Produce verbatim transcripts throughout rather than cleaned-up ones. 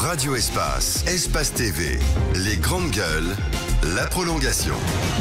Radio Espace, Espace T V, les grandes gueules, la prolongation.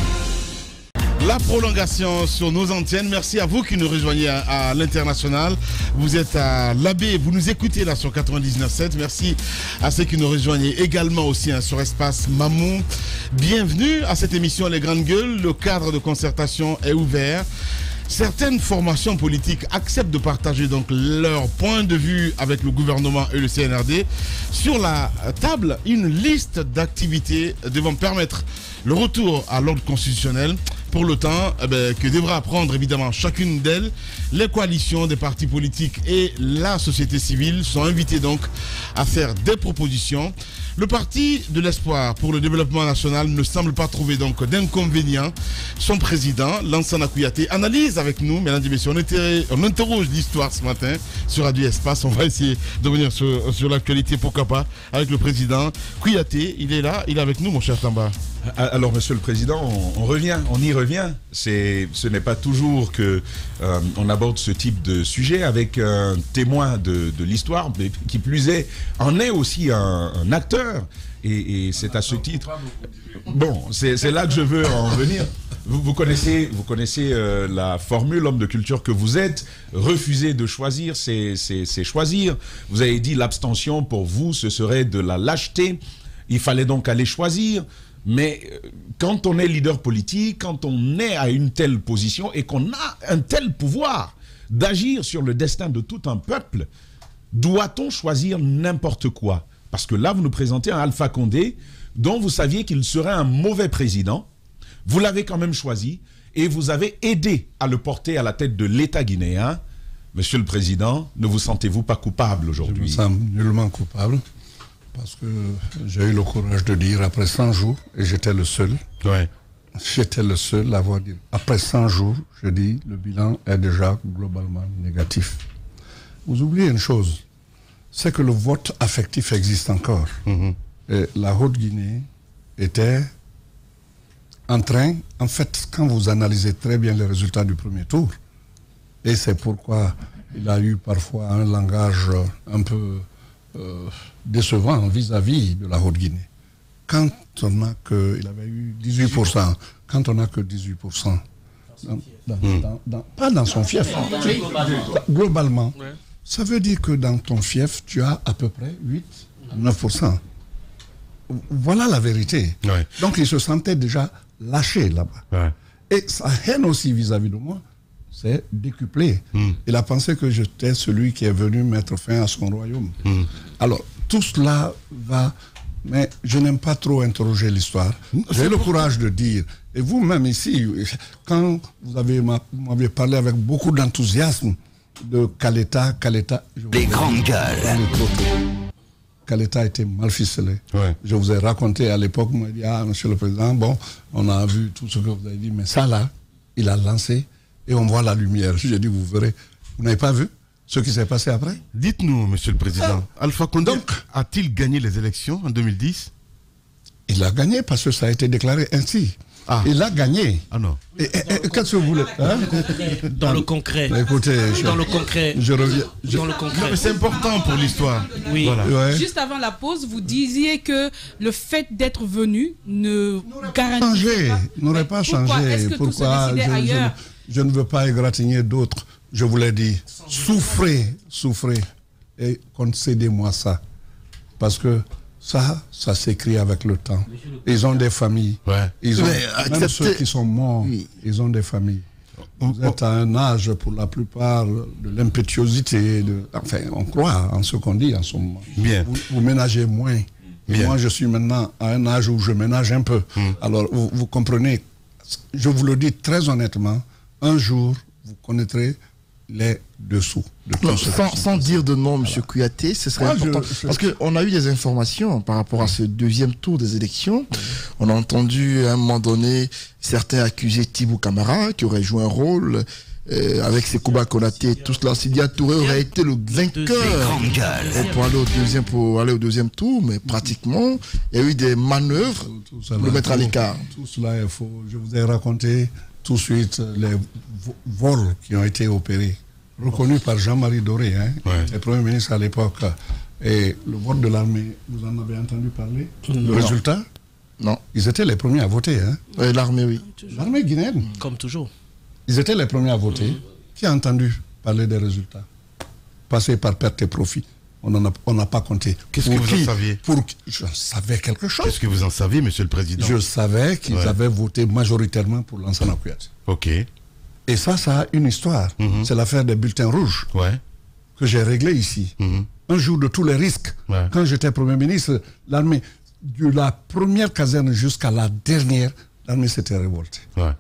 La prolongation sur nos antennes. Merci à vous qui nous rejoignez à, à l'international. Vous êtes à l'Abbé, vous nous écoutez là sur quatre-vingt-dix-neuf virgule sept. Merci à ceux qui nous rejoignent également aussi hein, sur Espace Mamou. Bienvenue à cette émission Les Grandes Gueules. Le cadre de concertation est ouvert. Certaines formations politiques acceptent de partager donc leur point de vue avec le gouvernement et le C N R D. Sur la table, une liste d'activités devant permettre le retour à l'ordre constitutionnel. Pour le temps eh bien, que devra prendre évidemment chacune d'elles, les coalitions des partis politiques et la société civile sont invités donc à faire des propositions. Le parti de l'espoir pour le développement national ne semble pas trouver donc d'inconvénients. Son président, Lansana Kouyaté, analyse avec nous, mesdames et messieurs, on, était, on interroge l'histoire ce matin sur Radio Espace. On va essayer de revenir sur, sur l'actualité, pourquoi pas, avec le président Kouyaté. Il est là, il est avec nous, mon cher Tamba. Alors, Monsieur le Président, on, on revient, on y revient. C'est, ce n'est pas toujours que euh, on aborde ce type de sujet avec un témoin de, de l'histoire, mais qui plus est, en est aussi un, un acteur. Et, et c'est à ce titre. Bon, c'est, c'est là que je veux en venir. Vous, vous connaissez, vous connaissez euh, la formule, homme de culture que vous êtes. Refuser de choisir, c'est, c'est, c'est choisir. Vous avez dit l'abstention pour vous, ce serait de la lâcheté. Il fallait donc aller choisir. Mais quand on est leader politique, quand on est à une telle position et qu'on a un tel pouvoir d'agir sur le destin de tout un peuple, doit-on choisir n'importe quoi? Parce que là, vous nous présentez un Alpha Condé dont vous saviez qu'il serait un mauvais président. Vous l'avez quand même choisi et vous avez aidé à le porter à la tête de l'État guinéen. Monsieur le Président, ne vous sentez-vous pas coupable aujourd'hui? Je me sens nullement coupable. Parce que j'ai eu le courage de dire après cent jours, et j'étais le seul, ouais. j'étais le seul à avoir dit, après cent jours, je dis, le bilan est déjà globalement négatif. Vous oubliez une chose, c'est que le vote affectif existe encore. Mm-hmm. Et la Haute-Guinée était en train, en fait, quand vous analysez très bien les résultats du premier tour, et c'est pourquoi il a eu parfois un langage un peu... Euh, décevant vis-à-vis de la Haute-Guinée. Quand on a que, il avait eu dix-huit pour cent, quand on n'a que dix-huit pour cent, dans, dans, mmh. dans, dans, pas dans son fief, globalement, ouais. Ça veut dire que dans ton fief, tu as à peu près huit à neuf pour cent. Voilà la vérité. Ouais. Donc il se sentait déjà lâché là-bas. Ouais. Et sa haine aussi vis-à-vis de moi, c'est décuplé. Mm. Il a pensé que j'étais celui qui est venu mettre fin à son royaume. Mm. Alors, tout cela va... Mais je n'aime pas trop interroger l'histoire. J'ai le courage de dire, et vous-même ici, quand vous avez, m'avez parlé avec beaucoup d'enthousiasme de Kaleta, Kaleta... Les grandes gueules. Kaleta a été mal ficelé. Ouais. Je vous ai raconté à l'époque, vous m'avez dit, ah, Monsieur le Président, bon, on a vu tout ce que vous avez dit, mais ça là, il a lancé... Et on voit la lumière. J'ai dit, vous verrez. Vous n'avez pas vu ce qui s'est passé après? Dites-nous, Monsieur le Président, ah. Alpha Condé a-t-il gagné les élections en deux mille dix? Il a gagné parce que ça a été déclaré ainsi. Ah. Il a gagné. Ah non. Et, et, et qu'est-ce que vous voulez hein? Dans le concret. Écoutez, je, dans le concret. Je reviens. Je... Dans le concret. Non, mais c'est important pour l'histoire. Oui. Voilà. Ouais. Juste avant la pause, vous disiez que le fait d'être venu ne garantit pas. N'aurait pas changé. Pourquoi est-ce que Pourquoi tout se décidait je, ailleurs? je, je ne veux pas égratigner d'autres. Je vous l'ai dit. Souffrez, souffrez. Et concédez-moi ça. Parce que ça, ça s'écrit avec le temps. Ils ont des familles. Ouais. Ils ont, mais même accepter... ceux qui sont morts, oui. Ils ont des familles. Vous oh, êtes à un âge, pour la plupart, de l'impétuosité. De... Enfin, on croit en ce qu'on dit en ce moment. Bien. Vous, vous ménagez moins. Et moi, je suis maintenant à un âge où je ménage un peu. Hum. Alors, vous, vous comprenez, je vous le dis très honnêtement, un jour, vous connaîtrez les dessous. De non, sans, sans dire de nom, M. Voilà. Kouyaté, ce serait ouais, important. Je, je... Parce qu'on a eu des informations par rapport à ce deuxième tour des élections. Oui. On a entendu à un moment donné certains accuser Thibou Camara, qui aurait joué un rôle euh, avec Sekouba Konaté, tout cela. Sidia Touré aurait été le vainqueur pour aller, au deuxième, pour aller au deuxième tour, mais pratiquement, il y a eu des manœuvres tout, tout pour le mettre à l'écart. Tout cela est faux. Je vous ai raconté tout de suite les vols qui ont été opérés, reconnus par Jean-Marie Doré, hein, ouais. le Premier ministre à l'époque. Et le vote de l'armée, vous en avez entendu parler? Le Non. résultat? Non. Ils étaient les premiers à voter. Hein? Euh, L'armée, oui. L'armée guinéenne. Comme toujours. Ils étaient les premiers à voter. Mmh. Qui a entendu parler des résultats? Passé par perte et profit. On n'a on n'a pas compté. Qu'est-ce que vous qui, en saviez? Pour qui? Je savais quelque chose. Qu'est-ce que vous en saviez, Monsieur le Président? Je savais qu'ils ouais. avaient voté majoritairement pour Lansana Kouyaté. Ok. Et ça, ça a une histoire. Mmh. C'est l'affaire des bulletins rouges ouais. que j'ai réglée ici. Mmh. Un jour de tous les risques. Ouais. Quand j'étais Premier ministre, l'armée, de la première caserne jusqu'à la dernière, l'armée s'était révoltée. Ouais.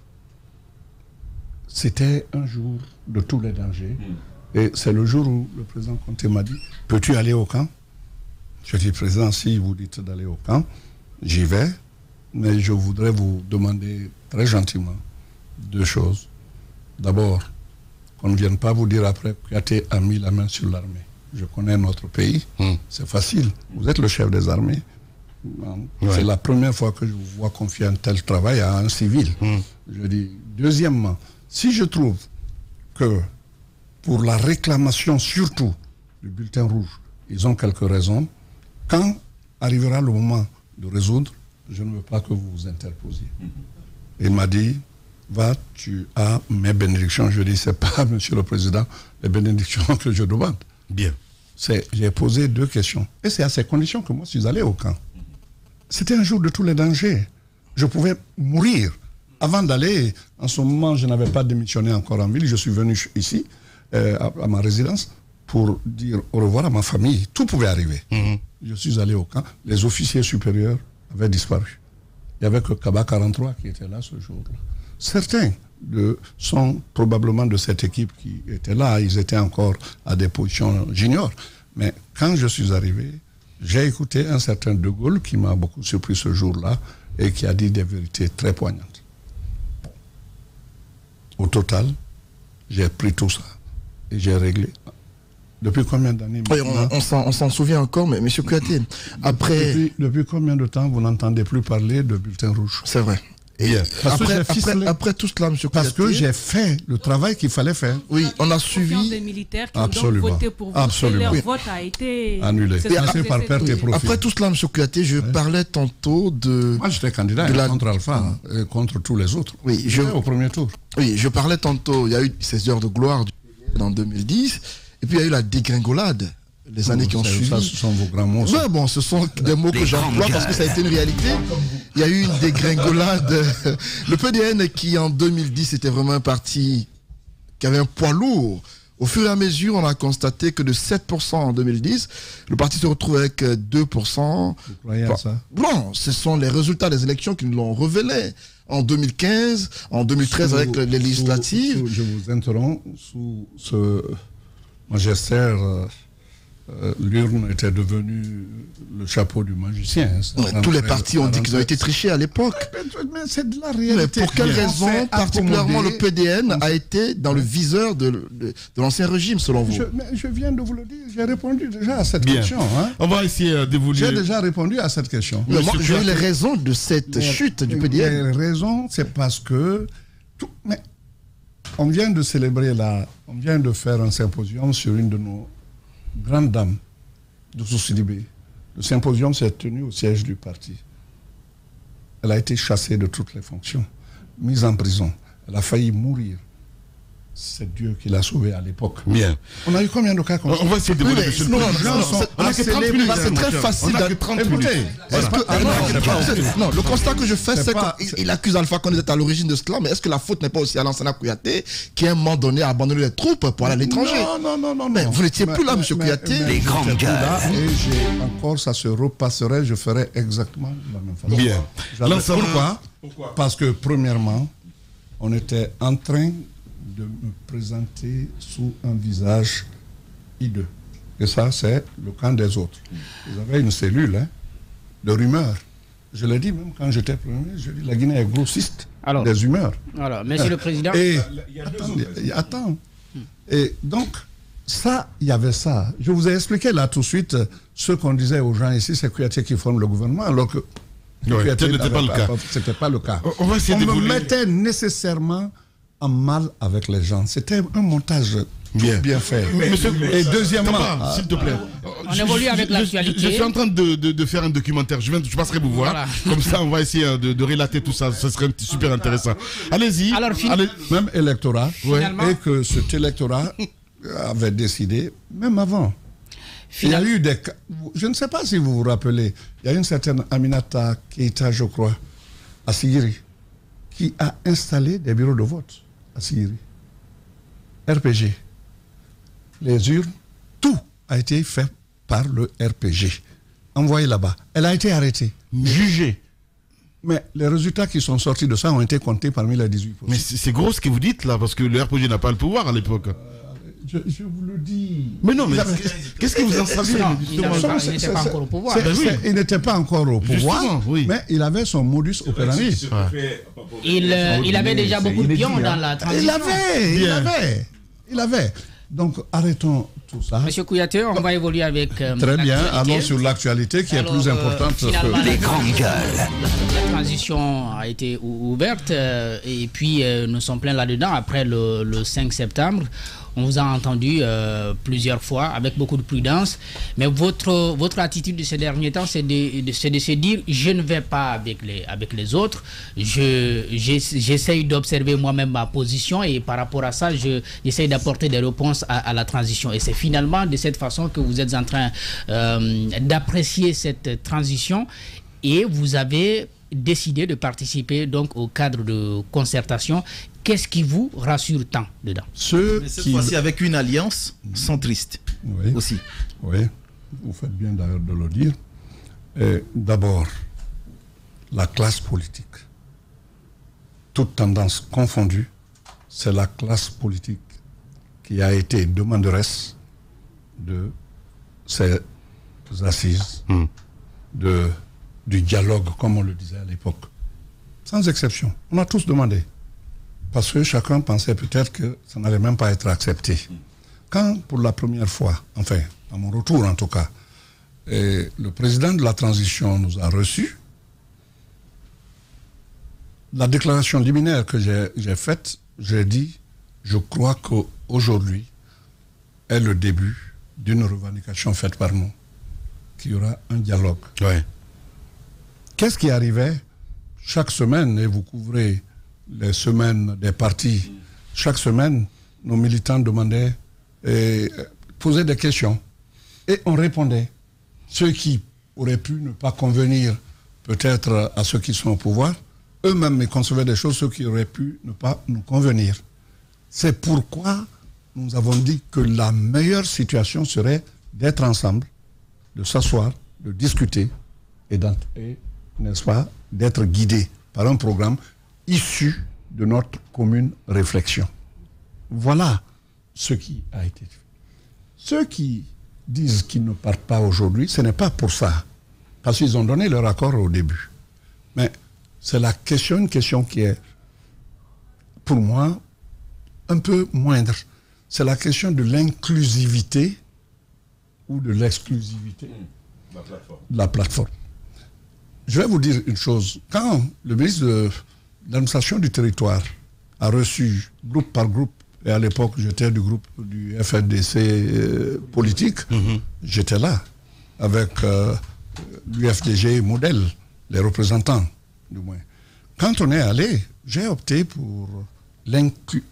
C'était un jour de tous les dangers. Mmh. Et c'est le jour où le président Conté m'a dit, peux-tu aller au camp? Je dis, président, si vous dites d'aller au camp, j'y vais, mais je voudrais vous demander très gentiment deux choses. D'abord, qu'on ne vienne pas vous dire après que Kouyaté a mis la main sur l'armée. Je connais notre pays, mmh. c'est facile. Vous êtes le chef des armées. Ouais. C'est la première fois que je vous vois confier un tel travail à un civil. Mmh. Je dis, deuxièmement, si je trouve que pour la réclamation surtout du bulletin rouge, ils ont quelques raisons, quand arrivera le moment de résoudre, je ne veux pas que vous vous interposiez. Mmh. Il m'a dit, va, tu as mes bénédictions. Je dis, c'est pas, Monsieur le Président, les bénédictions que je demande. Bien. J'ai posé deux questions. Et c'est à ces conditions que moi je suis allé au camp. C'était un jour de tous les dangers. Je pouvais mourir. Avant d'aller, en ce moment, je n'avais pas démissionné encore en ville. Je suis venu ici, euh, à, à ma résidence, pour dire au revoir à ma famille. Tout pouvait arriver. Mm-hmm. Je suis allé au camp. Les officiers supérieurs avaient disparu. Il n'y avait que Kaba quarante-trois qui était là ce jour-là. Certains de, sont probablement de cette équipe qui était là. Ils étaient encore à des positions, j'ignore. Mais quand je suis arrivé, j'ai écouté un certain De Gaulle qui m'a beaucoup surpris ce jour-là et qui a dit des vérités très poignantes. Bon. Au total, j'ai pris tout ça et j'ai réglé. Depuis combien d'années? Oui, on s'en souvient encore, mais M. Kouyaté, après... Depuis, depuis combien de temps vous n'entendez plus parler de bulletin rouge? C'est vrai. Et après, après, après tout cela, M. Kouyaté... Parce que j'ai fait le travail qu'il fallait faire. Oui, on a suivi... des militaires qui Absolument. ont donc voté pour vous. Absolument. Leur oui. vote a été... annulé. Et après, par perte oui. et profit. Après tout cela, M. Kouyaté, je oui. parlais tantôt de... Moi, j'étais candidat de la... contre Alpha et contre tous les autres. Oui, je... au premier tour. Oui, je parlais tantôt, il y a eu ces heures de gloire en deux mille dix, et puis il y a eu la dégringolade. Les années qui ont suivi. Ça, ce sont vos grands mots. Ouais, bon, ce sont des mots que j'emploie parce que ça a été une réalité. Il y a eu une dégringolade. Le P D N qui, en deux mille dix, était vraiment un parti qui avait un poids lourd. Au fur et à mesure, on a constaté que de sept pour cent en deux mille dix, le parti se retrouve avec deux pour cent. Vous croyez à ça? Non, ce sont les résultats des élections qui nous l'ont révélé. En deux mille quinze, en deux mille treize, sous, avec les législatives. Sous, je vous interromps. Sous ce magistère... Euh, Euh, l'urne était devenue le chapeau du magicien. Hein, ouais, tous les partis ont dit qu'ils ont été trichés à l'époque. Mais, mais c'est de la réalité. Mais pour quelle raison, particulièrement le P D N a été dans le viseur de, de, de l'ancien régime, selon vous? je, mais je viens de vous le dire, j'ai répondu déjà à cette Bien. question. Hein. On va essayer d'évoluer. J'ai déjà répondu à cette question. Mais moi, j'ai eu les raisons de cette mais, chute du P D N. Les raisons, c'est parce que... Tout, mais on vient de célébrer là, on vient de faire un symposium sur une de nos grande dame de Sidibé. Le symposium s'est tenu au siège du parti. Elle a été chassée de toutes les fonctions, mise en prison. Elle a failli mourir. C'est Dieu qui l'a sauvée à l'époque. Bien. On a eu combien de cas comme ça? On va essayer de développer ce non, non, non, on a que trente minutes. C'est très facile. On a que trente minutes. Non, le constat que je fais, c'est qu'il accuse Alpha Condé d'être à l'origine de cela, mais est-ce que la faute n'est pas aussi à Lansana Kouyaté qui, à un moment donné, a abandonné les troupes pour aller à l'étranger? Non, non, non, non. Mais vous n'étiez plus là, M. Kouyaté. Les grandes gueules. Et j'ai encore, ça se repasserait, je ferai exactement la même façon. Bien. Pourquoi? Pourquoi? Parce que, premièrement, on était en train de me présenter sous un visage hideux. Et ça, c'est le camp des autres. Vous avez une cellule hein, de rumeurs. Je l'ai dit même quand j'étais premier ministre, je dis la Guinée est grossiste alors, des humeurs. Alors, monsieur euh, le Président... Et, attends, attends. Et donc, ça, il y avait ça. Je vous ai expliqué là tout de suite, ce qu'on disait aux gens ici, c'est Kouyaté qui forme le gouvernement, alors que... Oui, ce n'était pas le cas. C'était pas le cas. On, va essayer on me mettait nécessairement en mal avec les gens. C'était un montage bien, bien fait. Mais, monsieur, et deuxièmement, s'il te plaît, On évolue avec je, l'actualité. Je, je suis en train de, de, de faire un documentaire. Je, viens, je passerai vous voir. Voilà. Comme ça, on va essayer de, de relater tout ça. Ce serait super intéressant. Allez-y. Alors, Allez. Même électorat. Finalement, et que cet électorat avait décidé, même avant. Finalement. Il y a eu des... Je ne sais pas si vous vous rappelez, il y a une certaine Aminata Keita, je crois, à Sigiri, qui a installé des bureaux de vote à Sigiri. R P G. Les urnes, tout a été fait par le R P G. Envoyé là-bas. Elle a été arrêtée, jugée. Mais les résultats qui sont sortis de ça ont été comptés parmi les dix-huit pour cent. Mais c'est gros ce que vous dites là, parce que le R P G n'a pas le pouvoir à l'époque. Euh, je, je vous le dis. Mais non, mais qu'est-ce que vous en savez? Non, il n'était pas encore au pouvoir. Ben oui. Il n'était pas encore au pouvoir, oui. mais il avait son modus operandi. Ouais. Il, euh, il avait déjà beaucoup de pions dans la transition. Il avait, il avait, il avait. Donc arrêtons tout ça. Monsieur Kouyaté, on va évoluer avec. Euh, Très bien, allons sur l'actualité qui Alors, est plus importante. Euh, que... Les grandes gueules. La transition a été ouverte euh, et puis euh, nous sommes pleins là-dedans après le, le cinq septembre. On vous a entendu euh, plusieurs fois avec beaucoup de prudence, mais votre, votre attitude de ces derniers temps, c'est de, de, de se dire je ne vais pas avec les, avec les autres, je, j'essaye d'observer moi-même ma position et par rapport à ça, je, j'essaye d'apporter des réponses à, à la transition. Et c'est finalement de cette façon que vous êtes en train euh, d'apprécier cette transition et vous avez décidé de participer donc au cadre de concertation. Qu'est-ce qui vous rassure tant dedans? Ceux Mais cette qui... fois-ci avec une alliance centriste oui. aussi. Oui, vous faites bien d'ailleurs de le dire. D'abord, la classe politique, toute tendance confondue, c'est la classe politique qui a été demanderesse de ces assises, mm. de, du dialogue, comme on le disait à l'époque. Sans exception. On a tous demandé. Parce que chacun pensait peut-être que ça n'allait même pas être accepté. Quand, pour la première fois, enfin, à mon retour en tout cas, et le président de la transition nous a reçus, la déclaration liminaire que j'ai, j'ai faite, j'ai dit, je crois qu'aujourd'hui est le début d'une revendication faite par nous, qu'il y aura un dialogue. Ouais. Qu'est-ce qui arrivait chaque semaine, et vous couvrez les semaines des partis, chaque semaine, nos militants demandaient, et posaient des questions. Et on répondait. Ceux qui auraient pu ne pas convenir peut-être à ceux qui sont au pouvoir, eux-mêmes concevaient des choses, ceux qui auraient pu ne pas nous convenir. C'est pourquoi nous avons dit que la meilleure situation serait d'être ensemble, de s'asseoir, de discuter et, et n'est-ce pas, d'être guidés par un programme issu de notre commune réflexion. Voilà ce qui a été fait. Ceux qui disent qu'ils ne partent pas aujourd'hui, ce n'est pas pour ça, parce qu'ils ont donné leur accord au début. Mais c'est la question, une question qui est, pour moi, un peu moindre. C'est la question de l'inclusivité ou de l'exclusivité mmh. la plateforme. de la plateforme. Je vais vous dire une chose. Quand le ministre de l'administration du territoire a reçu groupe par groupe, et à l'époque j'étais du groupe du F N D C euh, politique, mm-hmm. j'étais là avec euh, l'U F D G modèle, les représentants du moins. Quand on est allé, j'ai opté pour l'inclu-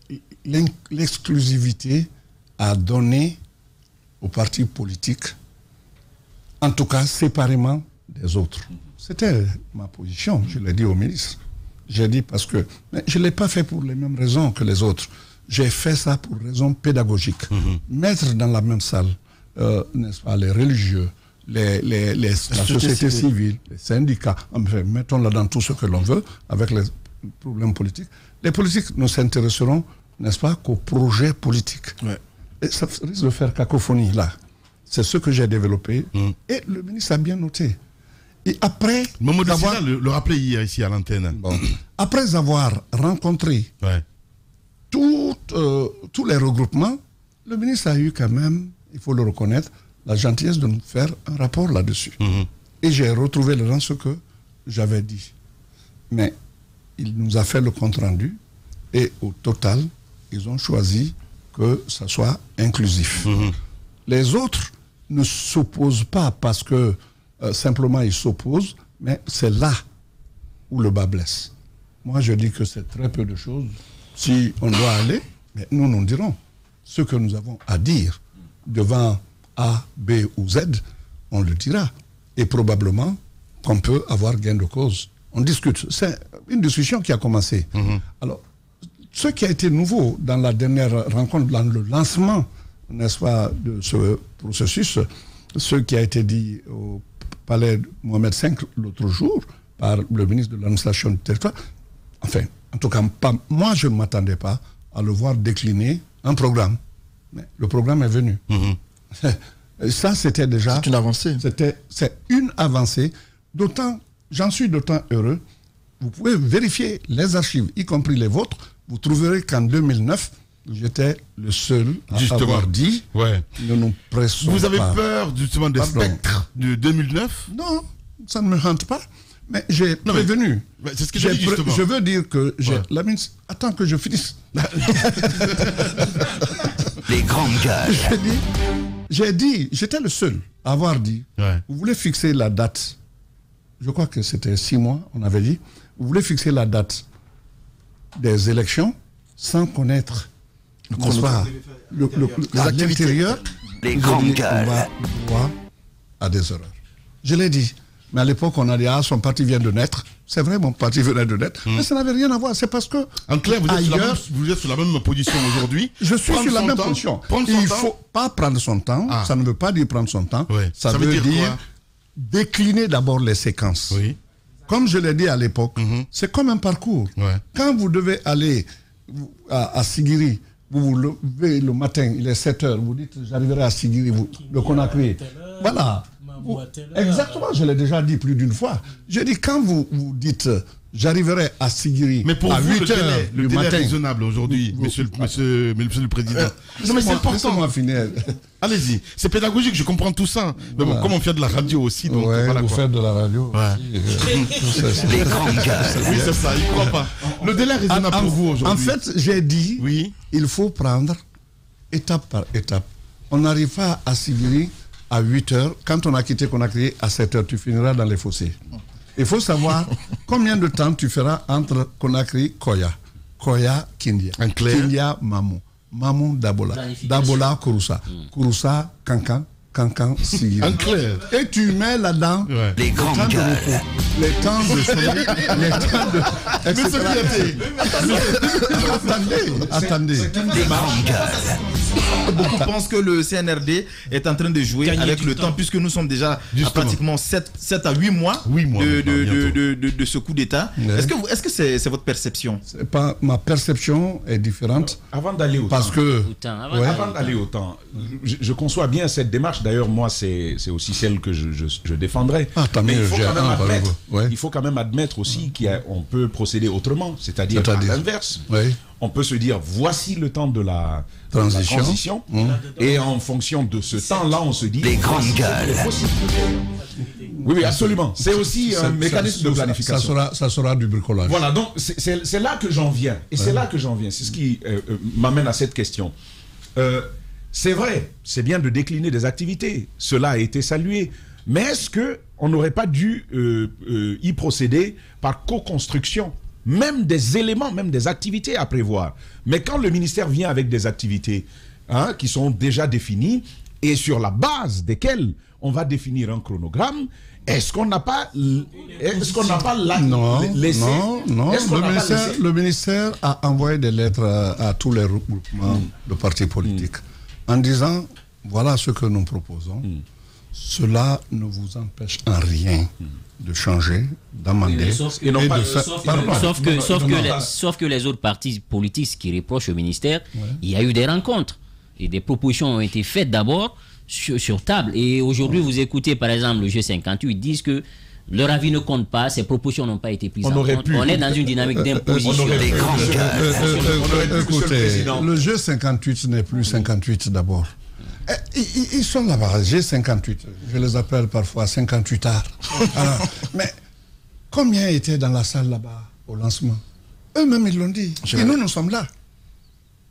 l'exclusivité à donner aux partis politiques, en tout cas séparément des autres. C'était ma position, je l'ai dit au ministre. J'ai dit parce que mais je ne l'ai pas fait pour les mêmes raisons que les autres. J'ai fait ça pour raisons pédagogiques. Mm-hmm. Mettre dans la même salle, euh, n'est-ce pas, les religieux, les, les, les, la société civile, les syndicats, enfin, mettons là-dedans tout ce que l'on veut, avec les problèmes politiques. Les politiques ne s'intéresseront, n'est-ce pas, qu'aux projets politiques. Ouais. Et ça risque de faire cacophonie, là. C'est ce que j'ai développé. Mm. Et le ministre a bien noté. Et après... Mamadou avoir... le, le rappelait hier ici à l'antenne. Bon. Après avoir rencontré ouais. tout, euh, tous les regroupements, le ministre a eu quand même, il faut le reconnaître, la gentillesse de nous faire un rapport là-dessus. Mm-hmm. Et j'ai retrouvé dans ce que j'avais dit. Mais il nous a fait le compte-rendu et au total, ils ont choisi que ça soit inclusif. Mm-hmm. Les autres ne s'opposent pas parce que euh, simplement ils s'opposent, mais c'est là où le bas blesse. Moi, je dis que c'est très peu de choses. Si on doit aller, mais nous, nous dirons ce que nous avons à dire devant A, B ou Z, on le dira. Et probablement qu'on peut avoir gain de cause. On discute. C'est une discussion qui a commencé. Mmh. Alors, ce qui a été nouveau dans la dernière rencontre, dans le lancement, n'est-ce pas, de ce processus, ce qui a été dit au palais Mohamed cinq l'autre jour par le ministre de l'administration du territoire, enfin, en tout cas, pas, moi, je ne m'attendais pas à le voir décliner un programme. Mais le programme est venu. Mmh. Ça, c'était déjà... C'est une avancée. C'était, c'est une avancée. D'autant, j'en suis d'autant heureux. Vous pouvez vérifier les archives, y compris les vôtres. Vous trouverez qu'en deux mille neuf, j'étais le seul à justement. avoir dit ouais. ne nous pressons Vous avez pas. peur justement des Pardon. spectres de deux mille neuf? Non, ça ne me hante pas. Mais j'ai non, prévenu. Mais, c'est ce que j'ai dit justement. Je veux dire que j'ai... Ouais. La ministre... Attends que je finisse. Les grandes gueules. J'ai dit, j'ai dit, j'étais le seul à avoir dit, ouais. vous voulez fixer la date, je crois que c'était six mois, on avait dit, vous voulez fixer la date des élections sans connaître le, le, le, le, à l'intérieur, les grandes gueules. On va droit à des erreurs. Je l'ai dit. Mais à l'époque, on a dit, ah, son parti vient de naître. C'est vrai, mon parti venait de naître. Mmh. Mais ça n'avait rien à voir. C'est parce que. En clair, vous êtes, ailleurs, sur, la même, vous êtes sur la même position aujourd'hui. Je suis prendre sur la même temps, position. Prendre Il ne temps. faut pas prendre son temps. Ah. Ça ne veut pas dire prendre son temps. Ouais. Ça, ça veut, veut dire, dire décliner d'abord les séquences. Oui. Comme je l'ai dit à l'époque, mmh. c'est comme un parcours. Ouais. Quand vous devez aller à, à Sigiri, vous vous levez le matin, il est sept heures, vous dites j'arriverai à Sigiri, vous, le Conakry. Voilà. Vous, exactement, je l'ai déjà dit plus d'une fois. Je dis quand vous, vous dites j'arriverai à Sigiri mais pour à vous, huit le délai, heures le du délai matin. est raisonnable aujourd'hui, vous, monsieur, vous, monsieur, monsieur le Président. Euh, non mais c'est important. Finir. Allez-y, c'est pédagogique, je comprends tout ça. Mais voilà. bon, comme on fait de la radio aussi, donc ouais, voilà vous quoi. faites de la radio. Ouais. Aussi, les grandes gueules. Oui, c'est ça, il ne croit pas. Le délai est raisonnable en, pour vous aujourd'hui. En fait, j'ai dit, oui. il faut prendre étape par étape. On n'arrive pas à Sigiri à huit heures. Quand on a quitté Conakry à sept heures, tu finiras dans les fossés. Il faut savoir combien de temps tu feras entre Conakry, Koya. Koya, Kindia. Kindia, Mamou. Mamou, Dabola. Dabola, Kouroussa. Mm. Kouroussa, Kankan. Kankan, Sigiri. En clair. Et tu mets là-dedans ouais. les grandes gueules. Les temps de sommeil, les temps de... et cetera. Attendez, attendez. Les grandes gueules. Beaucoup pensent que le C N R D est en train de jouer Gagner avec le temps, temps, puisque nous sommes déjà à pratiquement sept à huit mois, huit mois de, de, de, de, de, de ce coup d'État. Ouais. Est-ce que c'est -ce que c'est c'est votre perception? Pas, ma perception est différente. Avant d'aller au parce temps, que, avant, ouais. avant d'aller au temps, je, je conçois bien cette démarche. D'ailleurs, moi, c'est aussi celle que je, je, je défendrai. Ah, Mais il faut, un, admettre, ouais. il faut quand même admettre aussi qu'on peut procéder autrement, c'est-à-dire à l'inverse. Oui. On peut se dire, voici le temps de la transition, de la transition mmh. et en fonction de ce temps-là, on se dit... Les grandes gueules. Oui, oui, absolument. C'est aussi un mécanisme ça, de planification. Ça sera, ça sera du bricolage. Voilà, donc c'est là que j'en viens. Et ouais. c'est là que j'en viens. C'est ce qui euh, euh, m'amène à cette question. Euh, c'est vrai, c'est bien de décliner des activités. Cela a été salué. Mais est-ce qu'on n'aurait pas dû euh, euh, y procéder par co-construction? Même des éléments, même des activités à prévoir. Mais quand le ministère vient avec des activités hein, qui sont déjà définies et sur la base desquelles on va définir un chronogramme, est-ce qu'on n'a pas, est-ce qu'on n'a pas la, non, laissé Non, non. Le ministère, le ministère a envoyé des lettres à, à tous les regroupements mm. de partis politiques mm. en disant voilà ce que nous proposons. Mm. Cela ne vous empêche en rien mm. de changer, d'amender. Sauf, et et pas, de faire... sauf, pardon, sauf, que, non, sauf, non, que non, les, sauf que les autres partis politiques qui reprochent au ministère, ouais. il y a eu des rencontres et des propositions ont été faites d'abord sur, sur table. Et aujourd'hui, ouais. vous écoutez par exemple le G cinquante-huit, ils disent que leur avis ne compte pas, ces propositions n'ont pas été prises on en compte. Pu. On est dans une dynamique d'imposition. Écoutez, le G cinquante-huit n'est plus cinquante-huit d'abord. Ils, ils sont là-bas, G cinquante-huit. Je les appelle parfois cinquante-huit ards. Alors, mais combien étaient dans la salle là-bas au lancement? Eux-mêmes, ils l'ont dit. Je Et nous, nous sommes là.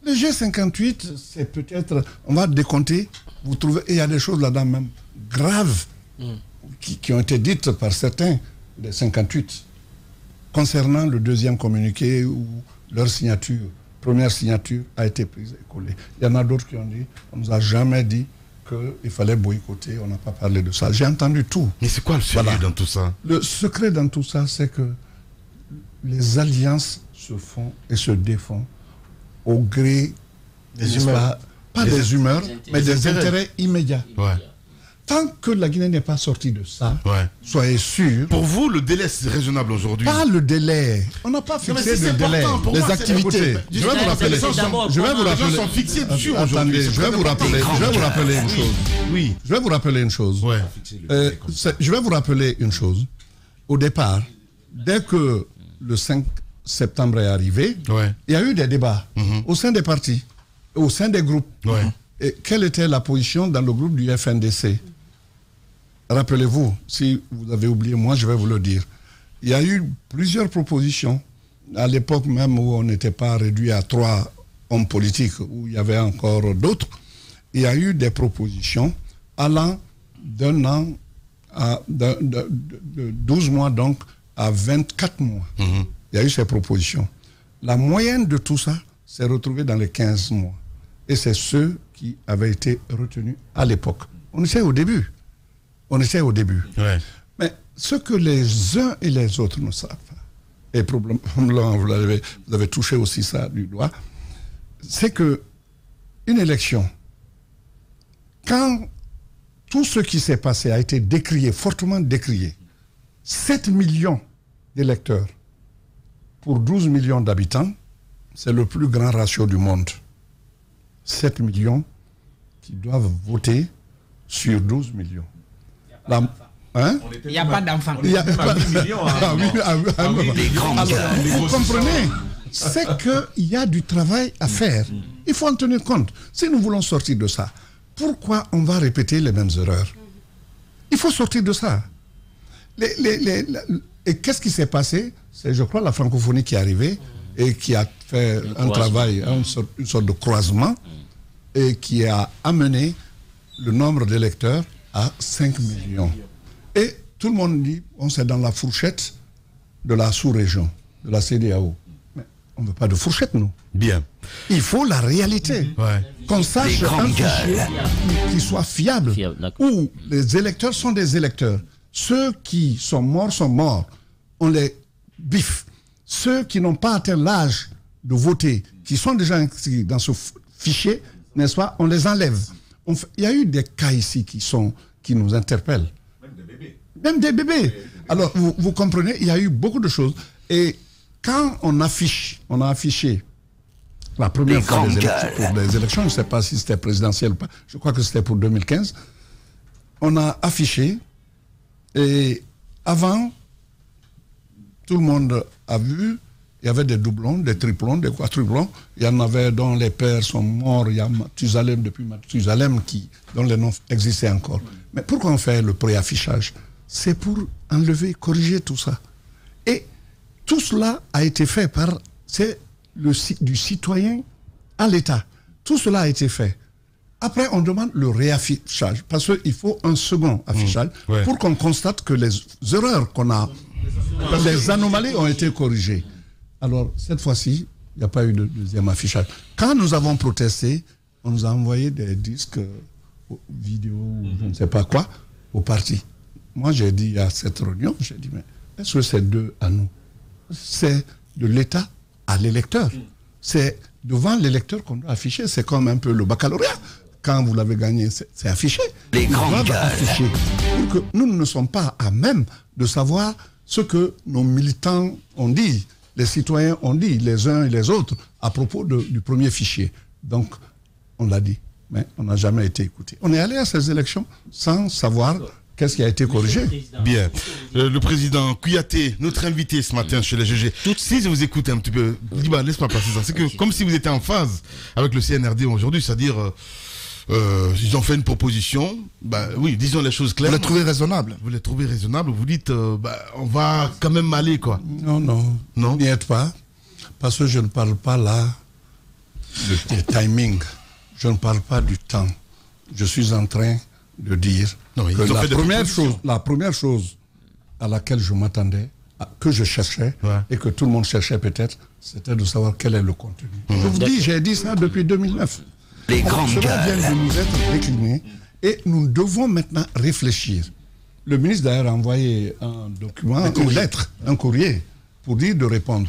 Le G cinquante-huit, c'est peut-être, on va décompter, vous trouvez, il y a des choses là-dedans même graves mm. qui, qui ont été dites par certains des cinquante-huit concernant le deuxième communiqué où leur signature, première signature a été prise et collée. Il y en a d'autres qui ont dit, on ne nous a jamais dit qu'il fallait boycotter, on n'a pas parlé de ça. J'ai entendu tout. Mais c'est quoi le secret voilà. dans tout ça? Le secret dans tout ça, c'est que les alliances se font et se défont au gré des humeurs. Pas, pas des, des humeurs, mais des, des intérêts, intérêts immédiats. Ouais. Tant que la Guinée n'est pas sortie de ça, ouais. soyez sûrs. Pour vous, le délai c'est raisonnable aujourd'hui? Pas le délai. On n'a pas fixé de délai. Les moi, activités. Je vais vous rappeler. Je vais vous rappeler. Sont fixés dessus Attendez, je vais vous rappeler. Je vais vous rappeler une chose. Oui. Je vais vous rappeler une chose. Ouais. Euh, je vais vous rappeler une chose. Au départ, dès que le cinq septembre est arrivé, ouais. il y a eu des débats mm-hmm. au sein des partis, au sein des groupes. Ouais. Et quelle était la position dans le groupe du F N D C? Rappelez-vous, si vous avez oublié, moi je vais vous le dire. Il y a eu plusieurs propositions, à l'époque même où on n'était pas réduit à trois hommes politiques, où il y avait encore d'autres. Il y a eu des propositions allant d'un an à de, de, de, de douze mois donc à vingt-quatre mois. Mm-hmm. Il y a eu ces propositions. La moyenne de tout ça s'est retrouvée dans les quinze mois. Et c'est ceux qui avaient été retenus à l'époque. On essaie au début. On essaie au début. Ouais. Mais ce que les uns et les autres ne savent pas, et probablement vous avez, vous avez touché aussi ça du doigt, c'est que une élection, quand tout ce qui s'est passé a été décrié, fortement décrié, sept millions d'électeurs pour douze millions d'habitants, c'est le plus grand ratio du monde. sept millions qui doivent voter sur douze millions. La, hein? Il n'y a pas d'enfants. Il n'y a pas de millions. Alors, vous comprenez, c'est qu'il y a du travail à faire. Il faut en tenir compte. Si nous voulons sortir de ça, pourquoi on va répéter les mêmes erreurs? Il faut sortir de ça. Les, les, les, les, et qu'est-ce qui s'est passé? C'est, je crois, la francophonie qui est arrivée et qui a fait un travail, une sorte, une sorte de croisement et qui a amené le nombre d'électeurs à cinq millions. Et tout le monde dit, on c'est dans la fourchette de la sous-région, de la C D A O. Mais on ne veut pas de fourchette, nous. Bien. Il faut la réalité. Ouais. Qu'on sache un fichier qui soit fiable, fiable où les électeurs sont des électeurs. Ceux qui sont morts sont morts. On les biffe. Ceux qui n'ont pas atteint l'âge de voter, qui sont déjà inscrits dans ce fichier, n'est-ce pas, on les enlève. On fait, il y a eu des cas ici qui, sont, qui nous interpellent. Même des bébés. Même des bébés. Alors, vous, vous comprenez, il y a eu beaucoup de choses. Et quand on affiche, on a affiché la première des fois des élections, pour les élections, je ne sais pas si c'était présidentiel ou pas, je crois que c'était pour deux mille quinze, on a affiché, et avant, tout le monde a vu, il y avait des doublons, des triplons, des quadruplons. Il y en avait dont les pères sont morts. Il y a Mathusalem, depuis Mathusalem, qui, dont les noms existaient encore. Mais pourquoi on fait le préaffichage? C'est pour enlever, corriger tout ça. Et tout cela a été fait par... C'est le, du citoyen à l'État. Tout cela a été fait. Après, on demande le réaffichage. Parce qu'il faut un second affichage mmh, ouais. pour qu'on constate que les erreurs qu'on a... Les anomalies ont été corrigées. Alors, cette fois-ci, il n'y a pas eu de deuxième affichage. Quand nous avons protesté, on nous a envoyé des disques euh, vidéo ou je ne sais pas quoi au parti. Moi, j'ai dit à cette réunion, j'ai dit, mais est-ce que c'est d'eux à nous? C'est de l'État à l'électeur. C'est devant l'électeur qu'on doit afficher. C'est comme un peu le baccalauréat. Quand vous l'avez gagné, c'est affiché. Les grandes afficher. Pour que nous ne sommes pas à même de savoir ce que nos militants ont dit. Les citoyens ont dit, les uns et les autres, à propos de, du premier fichier. Donc, on l'a dit, mais on n'a jamais été écouté. On est allé à ces élections sans savoir qu'est-ce qui a été corrigé. Bien. Euh, le président Kouyaté, notre invité ce matin chez les G G, tout si je vous écoute un petit peu, bah, laisse-moi passer ça. C'est que comme si vous étiez en phase avec le C N R D aujourd'hui, c'est-à-dire... Euh, Euh, ils ont fait une proposition, bah, oui, disons les choses claires. Vous les trouvez raisonnables? Vous les trouvez raisonnables, vous dites, euh, bah, on va quand même aller, quoi. Non, non, non, n'y êtes pas, parce que je ne parle pas là le, le timing. Je ne parle pas du temps. Je suis en train de dire non, que la première, chose, la première chose à laquelle je m'attendais, que je cherchais, ouais. et que tout le monde cherchait peut-être, c'était de savoir quel est le contenu. Mmh. Je vous dis, j'ai dit ça depuis deux mille neuf. Les grandes Cela vient de nous être décliné et nous devons maintenant réfléchir. Le ministre d'ailleurs a envoyé un document, une lettre, un courrier, pour dire de répondre.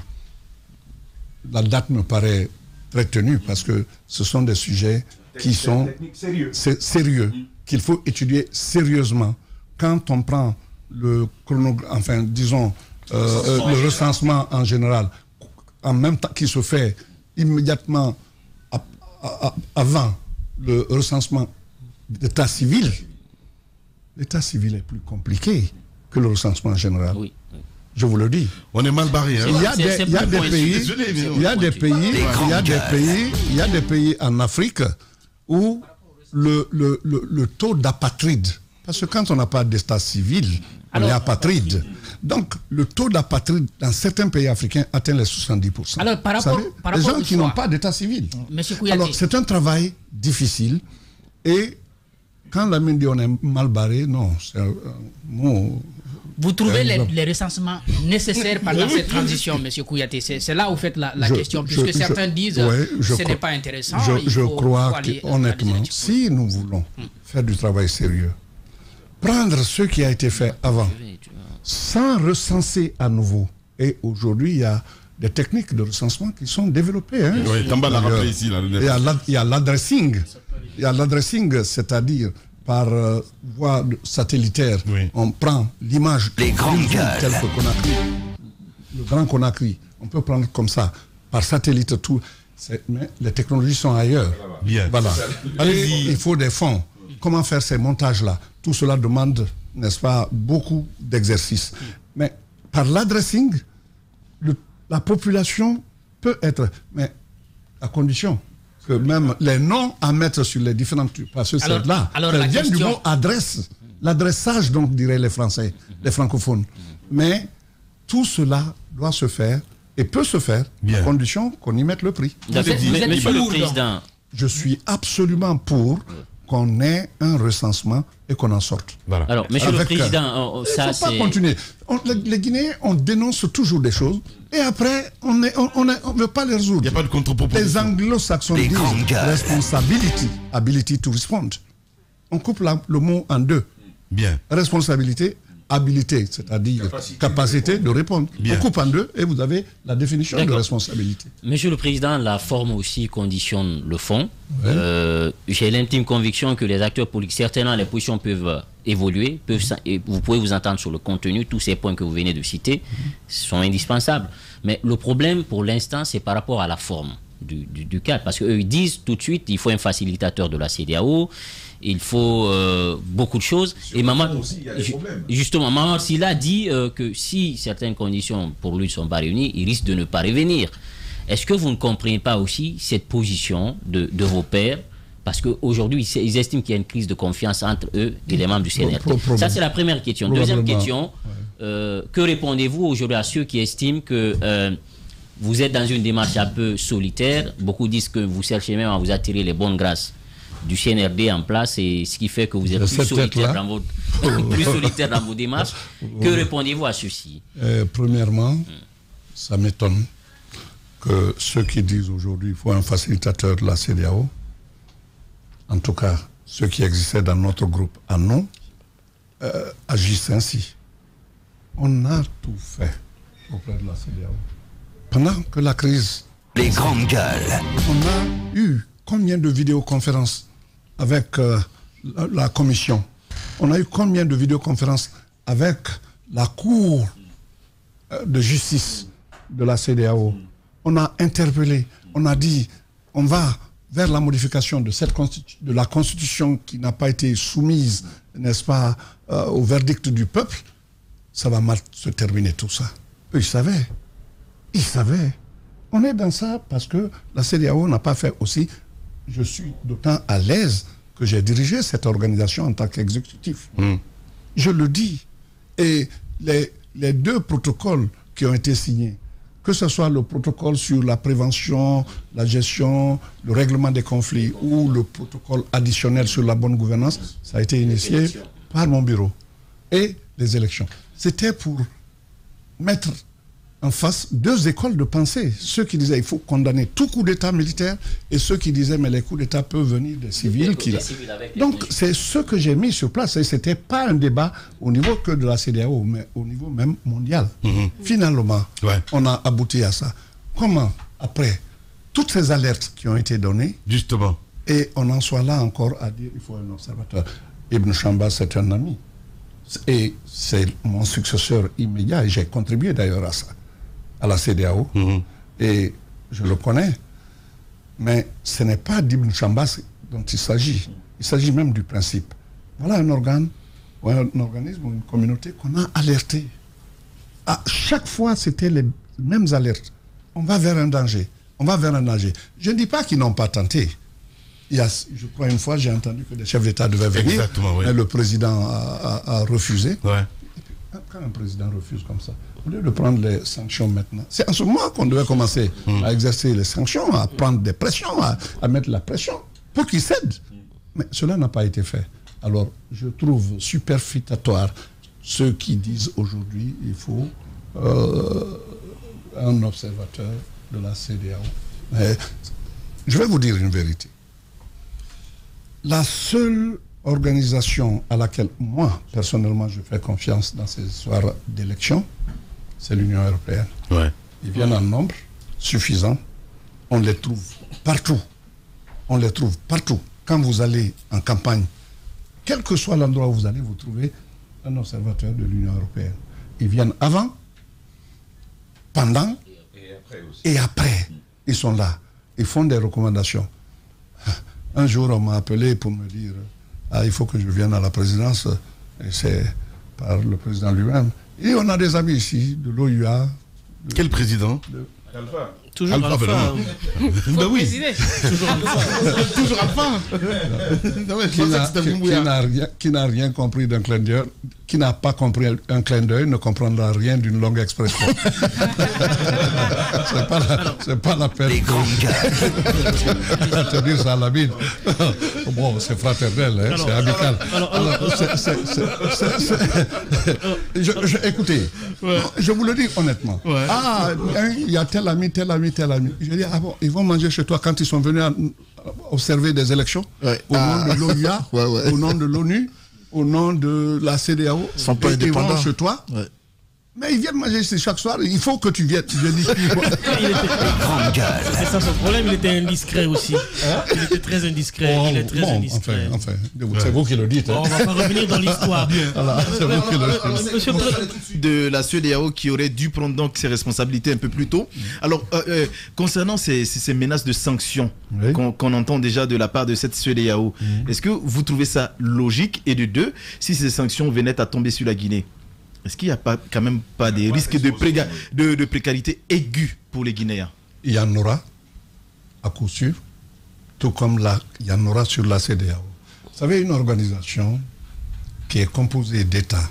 La date me paraît très tenue parce que ce sont des sujets qui sont sérieux, sérieux mmh. qu'il faut étudier sérieusement. Quand on prend le chronogramme, enfin disons, euh, euh, le recensement en général, en même temps qui se fait immédiatement à, à, à, avant le recensement d'état civil, l'état civil est plus compliqué que le recensement général. Oui. Je vous le dis. On est mal barré. Hein? Il y a des, il y a des pays, il y a des pays, il y a des pays, il y a des pays en Afrique où le, le, le, le taux d'apatride, parce que quand on n'a pas d'état civil, on alors, est apatride. Donc, le taux d'apatride dans certains pays africains atteint les soixante-dix pour cent. Alors, par rapport, savez, par les rapport gens qui n'ont pas d'état civil. Alors, c'est un travail difficile. Et quand la mine dit on est mal barré, non, c'est un mot. Vous trouvez les, les recensements nécessaires pendant cette transition, M. Kouyaté? C'est là où vous faites la, la je, question, puisque je, certains je, disent ouais, que ce n'est pas intéressant. Je, il je faut, crois faut qu'honnêtement, si nous voulons hmm. faire du travail sérieux, prendre ce qui a été fait avant, sans recenser à nouveau. Et aujourd'hui, il y a des techniques de recensement qui sont développées. Hein. Oui, Tamba l'a rappelé ici. Là, il y a l'adressing. Il y a l'adressing, c'est-à-dire par euh, voie satellitaire, oui. on prend l'image des grandes gueules telle que Conakry, le Grand Conakry, on peut prendre comme ça, par satellite tout. Mais les technologies sont ailleurs. Bien. Voilà. Et il faut des fonds. Comment faire ces montages-là? Tout cela demande, n'est-ce pas, beaucoup d'exercices. Mais par l'adressing, la population peut être, mais à condition que même les noms à mettre sur les différentes trucs, parce que c'est là, ça vient question... du mot adresse, l'adressage, donc, diraient les Français, les francophones. Mais tout cela doit se faire et peut se faire Bien. à condition qu'on y mette le prix. Vous êtes, vous êtes Monsieur le Président. Je suis absolument pour qu'on ait un recensement et qu'on en sorte. Voilà. Alors, Monsieur Avec, le Président, euh, ça c'est... Il ne faut pas continuer. On, les, les Guinéens, on dénonce toujours des choses et après, on ne on, on, on veut pas les résoudre. Il n'y a pas de contre-proposition. Les anglo-saxons disent responsibility, ability to respond. On coupe la, le mot en deux. Bien. Responsabilité, habilité, c'est-à-dire capacité, capacité de répondre. Bien. On coupe en deux et vous avez la définition de responsabilité. Monsieur le Président, la forme aussi conditionne le fond. Ouais. Euh, J'ai l'intime conviction que les acteurs politiques, certainement les positions peuvent évoluer, peuvent, et vous pouvez vous entendre sur le contenu, tous ces points que vous venez de citer sont indispensables. Mais le problème pour l'instant, c'est par rapport à la forme du, du, du cadre. Parce qu'eux, ils disent tout de suite, il faut un facilitateur de la C E D E A O, il faut euh, beaucoup de choses. Sur et Maman, aussi, il y a des problèmes. Justement, Maman Sylla dit euh, que si certaines conditions pour lui ne sont pas réunies, il risque de ne pas revenir. Est-ce que vous ne comprenez pas aussi cette position de, de vos pairs? Parce qu'aujourd'hui, ils estiment qu'il y a une crise de confiance entre eux et les membres du C N R D. Ça, c'est la première question. Deuxième question, euh, que répondez-vous aujourd'hui à ceux qui estiment que euh, vous êtes dans une démarche un peu solitaire? Beaucoup disent que vous cherchez même à vous attirer les bonnes grâces du C N R D en place, et ce qui fait que vous êtes plus solitaire, dans votre, plus solitaire dans vos démarches. Que répondez-vous à ceci? euh, Premièrement, hum. ça m'étonne que ceux qui disent aujourd'hui qu'il faut un facilitateur de la C E D E A O, en tout cas ceux qui existaient dans notre groupe à nous, euh, agissent ainsi. On a tout fait auprès de la C E D E A O. Pendant que la crise... Les grandes gueules. On a eu combien de vidéoconférences avec euh, la, la commission? On a eu combien de vidéoconférences avec la Cour euh, de justice de la C E D E A O? On a interpellé, on a dit, on va vers la modification de, cette de la Constitution qui n'a pas été soumise, n'est-ce pas, euh, au verdict du peuple. Ça va mal se terminer tout ça. Eux, ils savaient. Ils savaient. On est dans ça parce que la C E D E A O n'a pas fait aussi. Je suis d'autant à l'aise que j'ai dirigé cette organisation en tant qu'exécutif. Mmh. Je le dis. Et les, les deux protocoles qui ont été signés que ce soit le protocole sur la prévention, la gestion, le règlement des conflits ou le protocole additionnel sur la bonne gouvernance, ça a été initié par mon bureau. Et les élections. C'était pour mettre en face deux écoles de pensée. Ceux qui disaient qu'il faut condamner tout coup d'État militaire et ceux qui disaient mais les coups d'État peuvent venir des civils. Qui... Donc c'est ce que j'ai mis sur place. Et ce n'était pas un débat au niveau que de la C D A O, mais au niveau même mondial. Mm-hmm. Finalement, ouais. on a abouti à ça. Comment, après toutes ces alertes qui ont été données, justement, et on en soit là encore à dire il faut un observateur. Ibn Chambas, c'est un ami. Et c'est mon successeur immédiat, et j'ai contribué d'ailleurs à ça, à la C D A O, mmh. et je le connais. Mais ce n'est pas d'Ibn Chambas dont il s'agit. Il s'agit même du principe. Voilà un organe, ou un organisme, ou une communauté qu'on a alerté. À chaque fois, c'était les mêmes alertes. On va vers un danger, on va vers un danger. Je ne dis pas qu'ils n'ont pas tenté. Il y a, je crois une fois, j'ai entendu que des chefs d'État devaient venir, oui. mais le président a, a, a refusé. Ouais. Et puis, quand un président refuse comme ça, au lieu de prendre les sanctions maintenant, c'est en ce moment qu'on devait commencer mmh. à exercer les sanctions, à prendre des pressions, à, à mettre la pression pour qu'ils cèdent. Mais cela n'a pas été fait. Alors, je trouve superfétatoire ceux qui disent aujourd'hui il faut euh, un observateur de la C D A O. Mais je vais vous dire une vérité. La seule organisation à laquelle moi, personnellement, je fais confiance dans ces histoires d'élection, c'est l'Union européenne. Ouais. Ils viennent en nombre suffisant. On les trouve partout. On les trouve partout. Quand vous allez en campagne, quel que soit l'endroit où vous allez, vous trouvez un observateur de l'Union européenne. Ils viennent avant, pendant et après, aussi. et après. Ils sont là. Ils font des recommandations. Un jour, on m'a appelé pour me dire ah, il faut que je vienne à la présidence. Et c'est par le président lui-même. Et on a des amis ici, de l'O U A. Quel président de... Alpha. Toujours Alpha. Alpha. Ben, ben oui. Toujours Alpha. Toujours Alpha. Qui n'a rien compris d'un clin d'œil, qui n'a pas compris un clin d'œil, ne comprendra rien d'une longue expression. C'est pas, la, pas la peine. De te dire ça à la bide. Bon, c'est fraternel, hein, c'est amical. Alors, alors, c'est, c'est, c'est, c'est, c'est, je, je, écoutez, ouais. je vous le dis honnêtement. Ouais. Ah, il y a tel ami, tel ami, tel ami. Je dis, ah bon, ils vont manger chez toi quand ils sont venus à observer des élections ouais. au ah. nom de l'O U A, ouais, ouais. au nom de l'ONU, au nom de la C D A O. Ils sont pas indépendants. Ils vont chez toi. Ouais. Mais ils viennent manger ici chaque soir, il faut que tu viennes. Je dis, il était grande gueule. C'est ça son problème, il était indiscret aussi. Hein? Il était très indiscret. Oh, il est très bon, indiscret. Enfin, enfin c'est vous qui le dites. Hein. Bon, on va pas revenir dans l'histoire. Voilà, c'est vous qui le dites. De la C D A O qui aurait dû prendre donc ses responsabilités un peu plus tôt. Alors, euh, euh, concernant ces, ces menaces de sanctions oui. qu'on qu'on entend déjà de la part de cette C D A O, mmh. est-ce que vous trouvez ça logique? Et de deux, si ces sanctions venaient à tomber sur la Guinée, est-ce qu'il n'y a pas, quand même pas des risques de, préga, de, de précarité aiguë pour les Guinéens? Il y en aura, à coup sûr, tout comme là, il y en aura sur la C D A O. Vous savez, une organisation qui est composée d'États,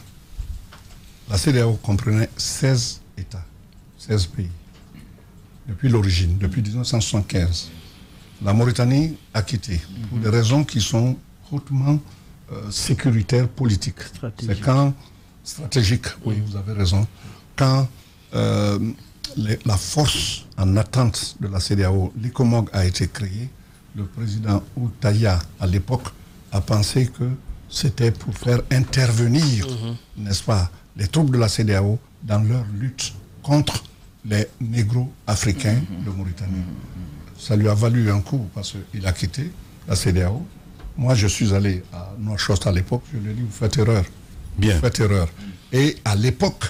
la C D A O comprenait seize États, seize pays, depuis l'origine, depuis mille neuf cent soixante-quinze. La Mauritanie a quitté, pour des raisons qui sont hautement euh, sécuritaires, politiques. C'est quand... Stratégique, oui, vous avez raison. Quand euh, les, la force en attente de la C D A O, l'I C O M O G, a été créée, le président Outaya, à l'époque, a pensé que c'était pour faire intervenir, mmh. n'est-ce pas, les troupes de la C D A O dans leur lutte contre les négros africains mmh. de Mauritanie. Mmh. Ça lui a valu un coup parce qu'il a quitté la C D A O. Moi, je suis allé à Nouakchott à l'époque, je lui ai dit, vous faites erreur. Bien. Vous faites erreur. Et à l'époque,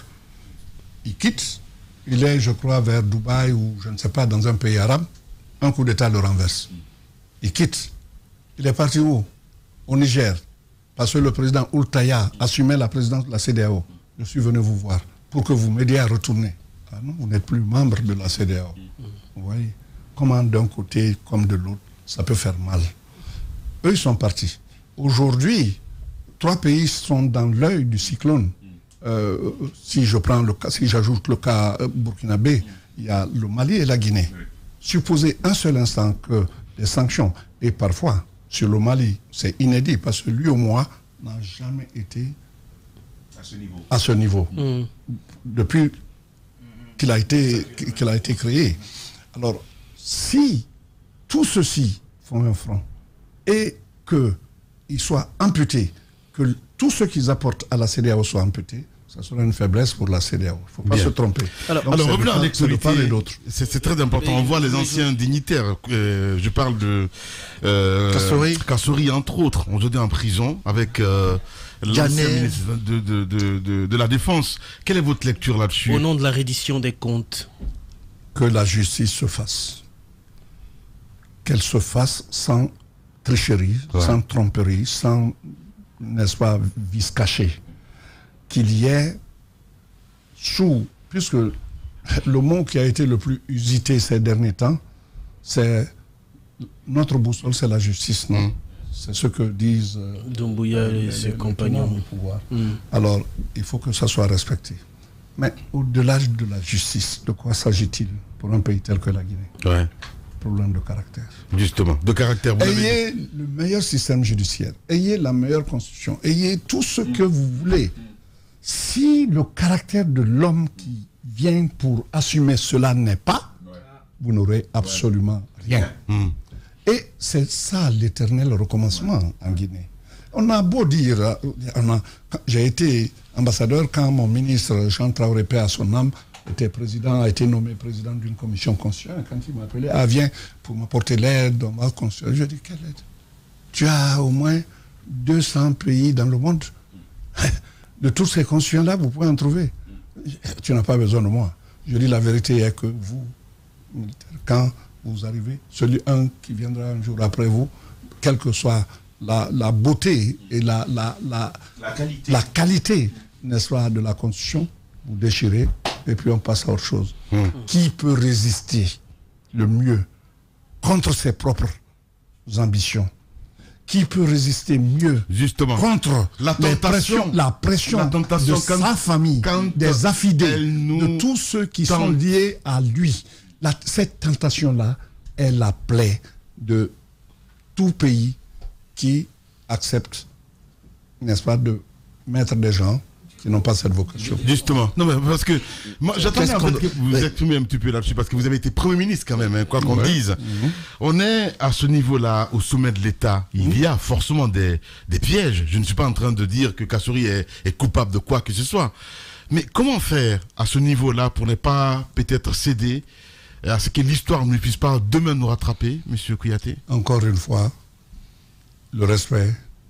il quitte, il est, je crois, vers Dubaï ou je ne sais pas, dans un pays arabe, un coup d'État le renverse. Il quitte. Il est parti où? Au Niger. Parce que le président Oultaya assumait la présidence de la C D A O. Je suis venu vous voir pour que vous m'aidiez à retourner. Ah non, vous n'êtes plus membre de la C D A O. Vous voyez comment d'un côté comme de l'autre, ça peut faire mal. Eux, ils sont partis. Aujourd'hui, trois pays sont dans l'œil du cyclone. Euh, si je prends le cas, si j'ajoute le cas burkinabé, il y a le Mali et la Guinée. Supposez un seul instant que les sanctions, et parfois sur le Mali, c'est inédit parce que lui au moins n'a jamais été à ce niveau, à ce niveau Mm. depuis qu'il a été, qu'il a été créé. Alors, si tout ceci font un front et qu'ils soient amputés, que tout ce qu'ils apportent à la C E D E A O soit amputé, ça sera une faiblesse pour la C E D E A O. Il ne faut pas Bien. se tromper. Alors, Donc, alors c'est de revenons à part- l'actualité. c'est de part et d'autre. C'est c'est très important. On voit les anciens dignitaires. euh, je parle de euh, Kassouri. Kassouri, entre autres, aujourd'hui en prison avec euh, l'ancien Janet. ministre de, de, de, de, de la Défense. Quelle est votre lecture là-dessus? Au nom de la reddition des comptes. Que la justice se fasse. Qu'elle se fasse sans tricherie, Ouais. sans tromperie, sans, n'est-ce pas, vice caché. Qu'il y ait sous, puisque le mot qui a été le plus usité ces derniers temps, c'est notre boussole, c'est la justice, non? Mm. C'est ce que disent euh, Doumbouya et les- ses les- les compagnons. tenants du pouvoir. Mm. Alors, il faut que ça soit respecté. Mais au-delà de la justice, de quoi s'agit-il pour un pays tel que la Guinée? Ouais, Problème de caractère. justement, de caractère. Vous l'avez dit. Ayez le meilleur système judiciaire, ayez la meilleure constitution, ayez tout ce que vous voulez. Si le caractère de l'homme qui vient pour assumer cela n'est pas, vous n'aurez absolument rien. Mm. Et c'est ça l'éternel recommencement en Guinée. On a beau dire, euh, on a- quand j'ai été ambassadeur quand mon ministre Jean Traoré, paix à son âme, était président, a été nommé président d'une commission constitutionnelle. Quand il m'a appelé, ah viens pour m'apporter l'aide dans ma constitution. Je lui ai dit, quelle aide? Tu as au moins deux cents pays dans le monde. De tous ces constitutions-là, vous pouvez en trouver. Tu n'as pas besoin de moi. Je dis la vérité est que vous, militaires, quand vous arrivez, celui un qui viendra un jour après vous, quelle que soit la, la beauté et la, la, la, La qualité. la qualité, n'est-ce pas, de la Constitution, vous déchirez et puis on passe à autre chose. Mm. Qui peut résister le mieux contre ses propres ambitions? Qui peut résister mieux Justement. contre La les tentation. pressions- la pression La tentation de quand- sa famille, quand des affidés, elle nous de tous ceux qui tente. sont liés à lui? La- cette tentation-là est la plaie de tout pays qui accepte, n'est-ce pas, de mettre des gens qui n'ont pas cette vocation. Justement. Non, mais parce que moi, j'attendais Qu'est-ce en fait qu'on- que vous vous mais- exprimez un petit peu là-dessus, parce que vous avez été Premier ministre quand même, hein, quoi qu'on Ouais. dise. Mhm. On est à ce niveau-là, au sommet de l'État. Il y a forcément des, des pièges. Je ne suis pas en train de dire que Kassouri est, est coupable de quoi que ce soit. Mais comment faire à ce niveau-là pour ne pas peut-être céder à ce que l'histoire ne puisse pas demain nous rattraper, Monsieur Kouyaté? Encore une fois, le respect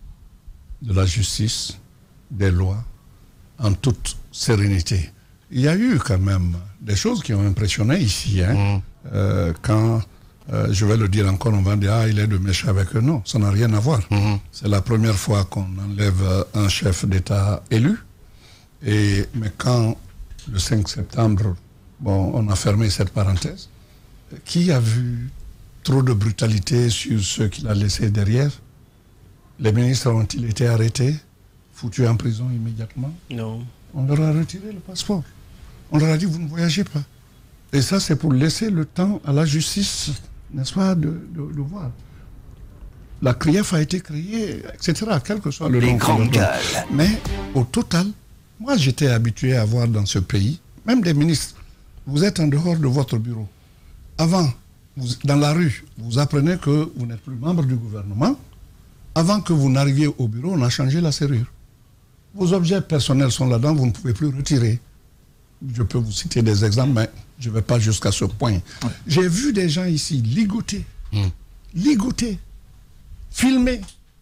de la justice, des lois, en toute sérénité. Il y a eu quand même des choses qui ont impressionné ici. Hein. Mmh. Euh, quand, euh, je vais le dire encore, on va dire, ah, il est de méchant avec eux. Non, ça n'a rien à voir. Mmh. C'est la première fois qu'on enlève euh, un chef d'État élu. Et, mais quand, le cinq septembre, bon, on a fermé cette parenthèse, qui a vu trop de brutalité sur ceux qu'il a laissés derrière? Les ministres ont-ils été arrêtés, foutus en prison immédiatement? Non. On leur a retiré le passeport. On leur a dit, vous ne voyagez pas. Et ça, c'est pour laisser le temps à la justice, n'est-ce pas, de, de, de voir. La C R I E F a été créée, et cetera, quel que soit le nom qu'on leur donne. Mais au total, moi, j'étais habitué à voir dans ce pays, même des ministres, vous êtes en dehors de votre bureau. Avant, vous, dans la rue, vous apprenez que vous n'êtes plus membre du gouvernement. Avant que vous n'arriviez au bureau, on a changé la serrure. Vos objets personnels sont là-dedans, vous ne pouvez plus retirer. Je peux vous citer des exemples, mais je ne vais pas jusqu'à ce point. Ouais. J'ai vu des gens ici ligoter, mmh. ligoter, filmer,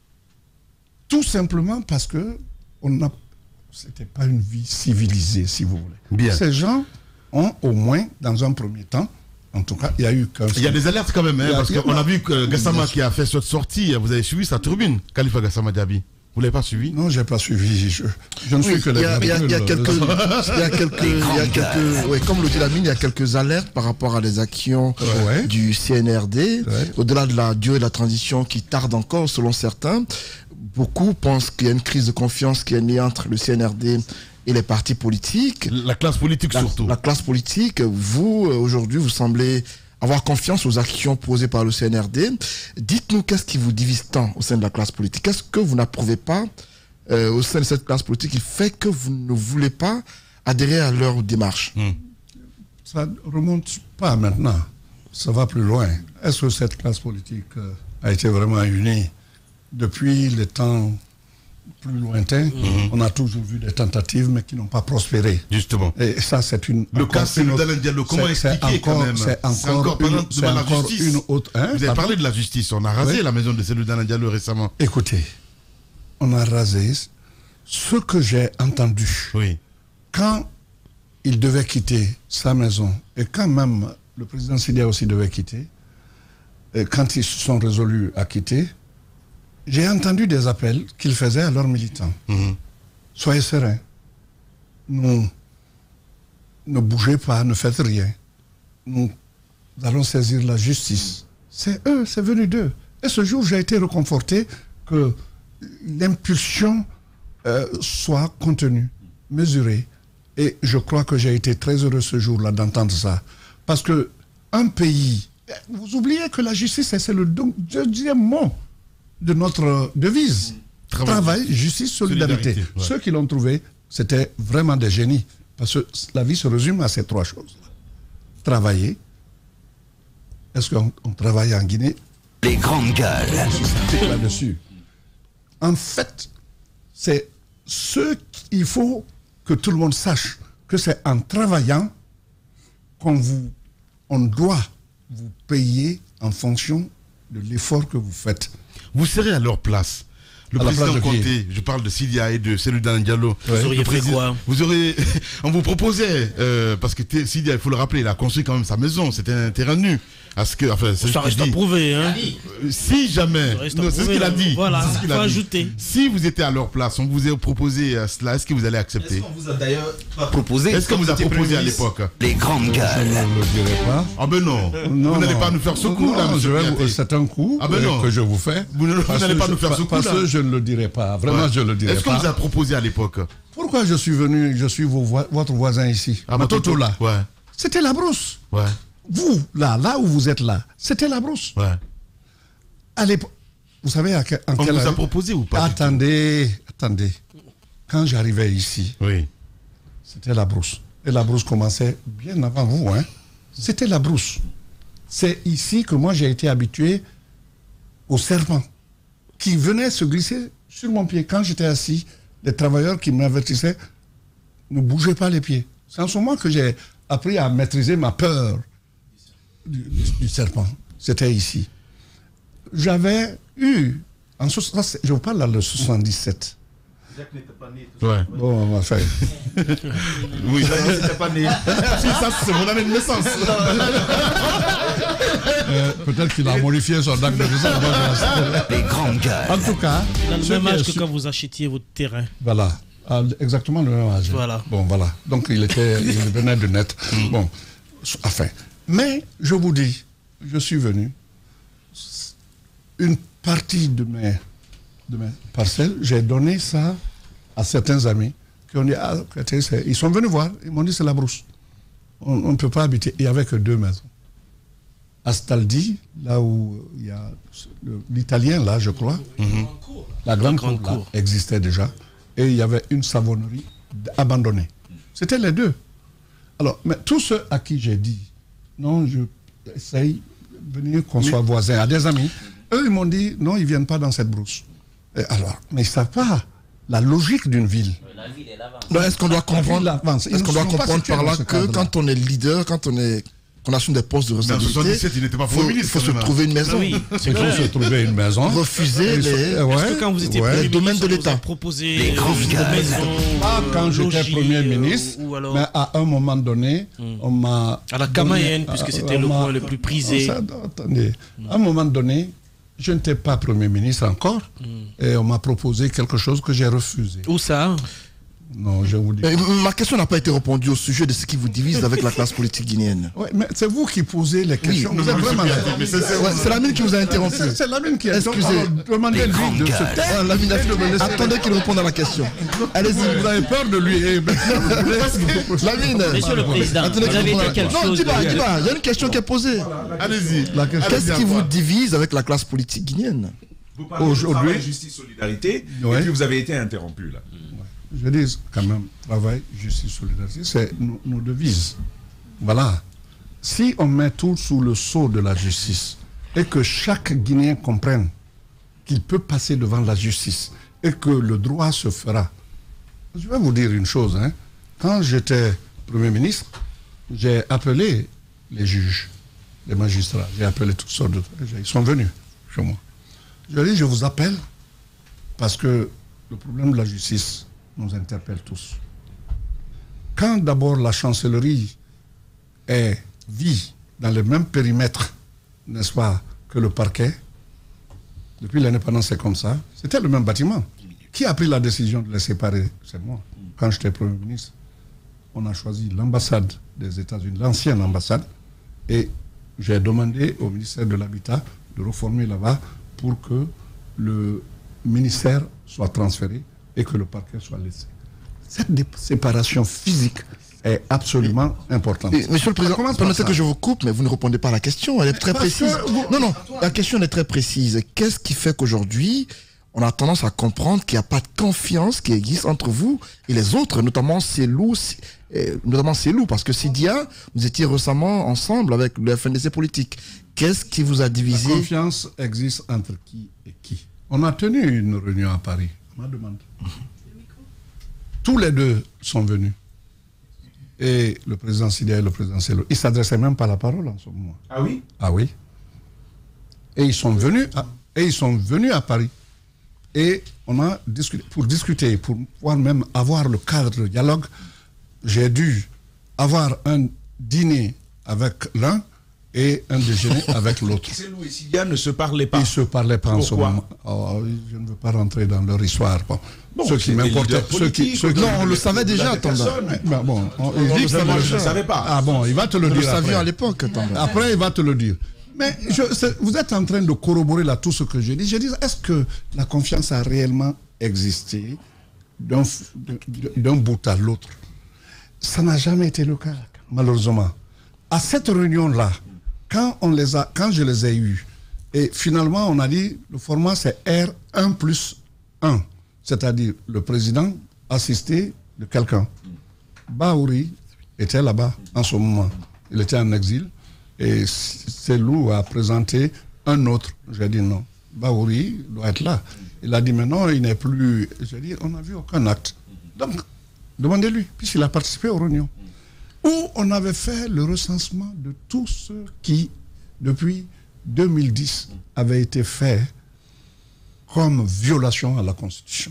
tout simplement parce que on a, c'était pas une vie civilisée, si vous voulez. Bien. Ces gens ont au moins, dans un premier temps, en tout cas, il y a eu qu'un... Il y a des alertes quand même, hein, parce qu'on a vu que Gassama qui a fait cette sortie, vous avez suivi sa turbine, Khalifa Gassama Diaby. Vous ne l'avez pas suivi? Non, je n'ai pas suivi. Je, je ne oui, suis que les... Il y a, il y a, il y a quelques... il y a quelques, il y a quelques ouais, comme le dit Lamine, il y a quelques alertes par rapport à des actions ouais. du C N R D. Ouais. Au-delà de la durée de la transition qui tarde encore, selon certains, beaucoup pensent qu'il y a une crise de confiance qui est née entre le C N R D et les partis politiques. La classe politique la, surtout. La classe politique, vous, aujourd'hui, vous semblez avoir confiance aux actions posées par le C N R D. Dites-nous qu'est-ce qui vous divise tant au sein de la classe politique. Qu'est-ce que vous n'approuvez pas euh, au sein de cette classe politique qui fait que vous ne voulez pas adhérer à leur démarche? mmh. Ça ne remonte pas maintenant. Ça va plus loin. Est-ce que cette classe politique euh, a été vraiment unie depuis les temps plus lointains? mmh. On a toujours vu des tentatives, mais qui n'ont pas prospéré. Justement. Et ça, c'est une... Le cas Cellou Dalein Diallo, comment expliquer quand même? C'est encore, encore, une, une, devant la encore justice. une autre... Hein, Vous avez pardon? parlé de la justice. On a rasé oui. la maison de Cellou Dalein Diallo récemment. Écoutez, on a rasé ce que j'ai entendu. Oui. Quand il devait quitter sa maison, et quand même le président Sidia aussi devait quitter, et quand ils se sont résolus à quitter, j'ai entendu des appels qu'ils faisaient à leurs militants. Mmh. Soyez sereins. Nous, ne bougez pas, ne faites rien. Nous allons saisir la justice. C'est eux, c'est venu d'eux. Et ce jour, j'ai été réconforté que l'impulsion euh, soit contenue, mesurée. Et je crois que j'ai été très heureux ce jour-là d'entendre ça. Parce que un pays... Vous oubliez que la justice, c'est le deuxième mot de notre devise. Travail, Travail justice, solidarité. solidarité ouais. Ceux qui l'ont trouvé, c'était vraiment des génies. Parce que la vie se résume à ces trois choses. Travailler. Est-ce qu'on on travaille en Guinée? Les grandes gueules. Là-dessus. En fait, c'est ce qu'il faut que tout le monde sache, que c'est en travaillant qu'on vous, on doit vous payer en fonction de l'effort que vous faites. Vous serez à leur place. Le à président Conté, je parle de Sidia et de Cellou Dalein Diallo. Vous ouais. auriez fait quoi? Vous aurez, on vous proposait, euh, parce que Sidia, il faut le rappeler, il a construit quand même sa maison, c'était un terrain nu. À ce que, enfin, ça reste à prouver, hein. Si jamais, c'est ce qu'il a dit. Voilà, il faut ajouter. Si vous étiez à leur place, on vous a proposé cela, est-ce que vous allez accepter? Est-ce qu'on vous a d'ailleurs pas proposé? Est-ce qu'on vous a proposé à l'époque? Les grandes gueules. Je ne le dirai pas. Ah ben non. non vous n'allez pas nous faire ce coup, là, monsieur. C'est un coup ah ben que je vous fais. Vous n'allez pas nous faire ce coup, là. Parce que je ne le dirai pas. Vraiment, ouais. je ne le dirai pas. Est-ce qu'on vous a proposé à l'époque? Pourquoi je suis venu, je suis vos, votre voisin ici? Ah, Toto, là. Ouais. C'était la brousse. Ouais. Vous, là, là où vous êtes là, c'était la brousse. Ouais. À l'époque, vous savez à quel, en On quelle vous a année? proposé ou pas? Attendez, attendez. Quand j'arrivais ici, oui. c'était la brousse. Et la brousse commençait bien avant vous, hein. C'était la brousse. C'est ici que moi j'ai été habitué au serpent qui venait se glisser sur mon pied. Quand j'étais assis, les travailleurs qui m'avertissaient, ne bougez pas les pieds. C'est en ce moment que j'ai appris à maîtriser ma peur du, du, du serpent. C'était ici. J'avais eu, en, je vous parle là de soixante-dix-sept. Jacques n'était pas né. Ouais. Bon, on va faire. Oui, Jacques n'était pas né. Si, ça, c'est mon année de naissance. euh, Peut-être qu'il a modifié son acte de naissance. Les grandes gueules. En tout cas, dans le même âge que quand vous achetiez votre terrain. Voilà. Ah, exactement le même âge. Voilà. Bon, voilà. Donc, il, était, il venait de naître. Bon, enfin. Mais, je vous dis, je suis venu. Une partie de mes, de mes parcelles, j'ai donné ça à certains amis qui ont dit, ah, ils sont venus voir, ils m'ont dit, c'est la brousse. On ne peut pas habiter. Il n'y avait que deux maisons. À Staldi, là où il y a l'italien, là, je crois, mm-hmm. la grande, grande cour, cour. Là, existait déjà. Et il y avait une savonnerie abandonnée. C'était les deux. Alors, mais tous ceux à qui j'ai dit, non, je essaye de venir qu'on soit voisins, à des amis, eux, ils m'ont dit, non, ils ne viennent pas dans cette brousse. Et alors, mais ils ne savent pas la logique d'une ville. La ville est l'avance. Est-ce qu'on doit comprendre, est-ce qu'on doit comprendre par là que quand on est leader, quand on est... qu'on assume des postes de responsabilité, en soixante-dix-sept, il n'était pas faut, il faut se trouver une maison. Oui, il faut se trouver une maison. Refuser les, ouais, est-ce que quand vous étiez ouais, premier domaine ministre, de l'État, proposé les grandes maisons, pas quand j'étais premier ministre, ou, ou alors... mais à un moment donné, hmm. on m'a à la Camaïenne, puisque c'était le point le plus prisé. Ça, attendez, hmm. à un moment donné, je n'étais pas premier ministre encore, hmm. et on m'a proposé quelque chose que j'ai refusé. Où ça? Non, je vous dis. Euh, ma question n'a pas été répondue au sujet de ce qui vous divise avec la classe politique guinéenne. Ouais, mais c'est vous qui posez les questions. Oui, vous êtes vraiment. ouais, c'est Lamine qui vous a interrompu. C'est Lamine qui a Excusez. Demandez-lui de se taire. Lamine, attendez qu'il réponde à la question. Allez-y. Vous avez peur de lui. Lamine. Monsieur le Président, vous avez dit quelque chose. Non, dis pas, dis pas. Il y a une question qui est posée. Allez-y. Qu'est-ce qui vous divise avec la classe politique guinéenne? Vous parlez aujourd'hui, justice, solidarité, ouais. Et puis vous avez été interrompu là. Je dis quand même, travail, justice, solidarité, c'est nos, nos devises. Voilà. Si on met tout sous le sceau de la justice et que chaque Guinéen comprenne qu'il peut passer devant la justice et que le droit se fera. Je vais vous dire une chose. Hein. Quand j'étais Premier ministre, j'ai appelé les juges, les magistrats, j'ai appelé toutes sortes de... Ils sont venus chez moi. Je leur ai dit, je vous appelle parce que le problème de la justice nous interpelle tous. Quand d'abord la chancellerie est vit dans le même périmètre, n'est-ce pas, que le parquet, depuis l'indépendance c'est comme ça, c'était le même bâtiment. Qui a pris la décision de les séparer? C'est moi. Quand j'étais Premier ministre, on a choisi l'ambassade des États-Unis, l'ancienne ambassade, et j'ai demandé au ministère de l'Habitat de reformer là-bas pour que le ministère soit transféré et que le parquet soit laissé. Cette séparation physique est absolument importante. Et, monsieur le Président, permettez que je vous coupe, mais vous ne répondez pas à la question, elle est très Parce précise. Vous... Non, non, la question est très précise. Qu'est-ce qui fait qu'aujourd'hui, on a tendance à comprendre qu'il n'y a pas de confiance qui existe entre vous et les autres, notamment Cellou, notamment Cellou, parce que Sidia, vous étiez récemment ensemble avec le F N D C politique. Qu'est-ce qui vous a divisé? La confiance existe entre qui et qui? On a tenu une réunion à Paris. On m'a demandé. Tous les deux sont venus. Et le président Sidia et le président Cellou, ils ne s'adressaient même pas la parole en ce moment. Ah oui? Ah oui. Et ils sont venus à, et ils sont venus à Paris. Et on a discuté, pour discuter, pour pouvoir même avoir le cadre de dialogue, j'ai dû avoir un dîner avec l'un et un déjeuner avec l'autre. Cellou et Sidia ne se parlaient pas. Ils ne se parlaient pas en ce moment. Oh, je ne veux pas rentrer dans leur histoire. Bon. Bon, ce qui m'importait. Non, on le savait déjà, Tanda. Ben bon, on, on, il dit que moi, je ne savais pas. Ah bon, il va te le on dire. Le après. à l'époque, Après, il va te le dire. Mais je, vous êtes en train de corroborer là tout ce que je dis. Je dis, est-ce que la confiance a réellement existé d'un bout à l'autre? Ça n'a jamais été le cas, malheureusement. À cette réunion-là, quand, on les a, quand je les ai eus, et finalement on a dit, le format c'est R un plus un, c'est-à-dire le président assisté de quelqu'un. Baouri était là-bas en ce moment. Il était en exil. Et Cellou a présenté un autre. J'ai dit non, Baouri doit être là. Il a dit mais non, il n'est plus. J'ai dit on n'a vu aucun acte. Donc, demandez-lui, puisqu'il a participé aux réunions. Où on avait fait le recensement de tous ceux qui, depuis deux mille dix, avaient été faits comme violation à la Constitution.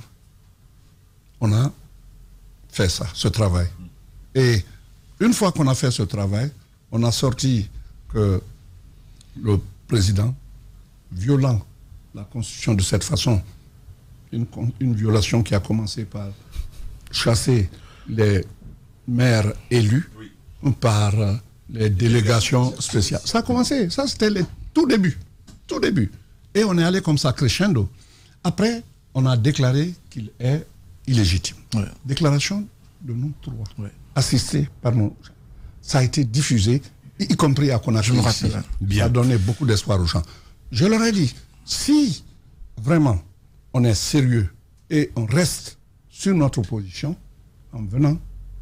On a fait ça, ce travail. Et une fois qu'on a fait ce travail, on a sorti que le président, violant la Constitution de cette façon, une, une violation qui a commencé par chasser les maires élus oui. par les délégations spéciales. Ça a commencé, ça c'était le tout début, tout début. Et on est allé comme ça crescendo. Après, on a déclaré qu'il est illégitime. Ouais. Déclaration de nous trois, ouais. assistée par nous. Ça a été diffusé, y compris à Conakry. Ça a donné beaucoup d'espoir aux gens. Je leur ai dit, si vraiment on est sérieux et on reste sur notre position, en venant,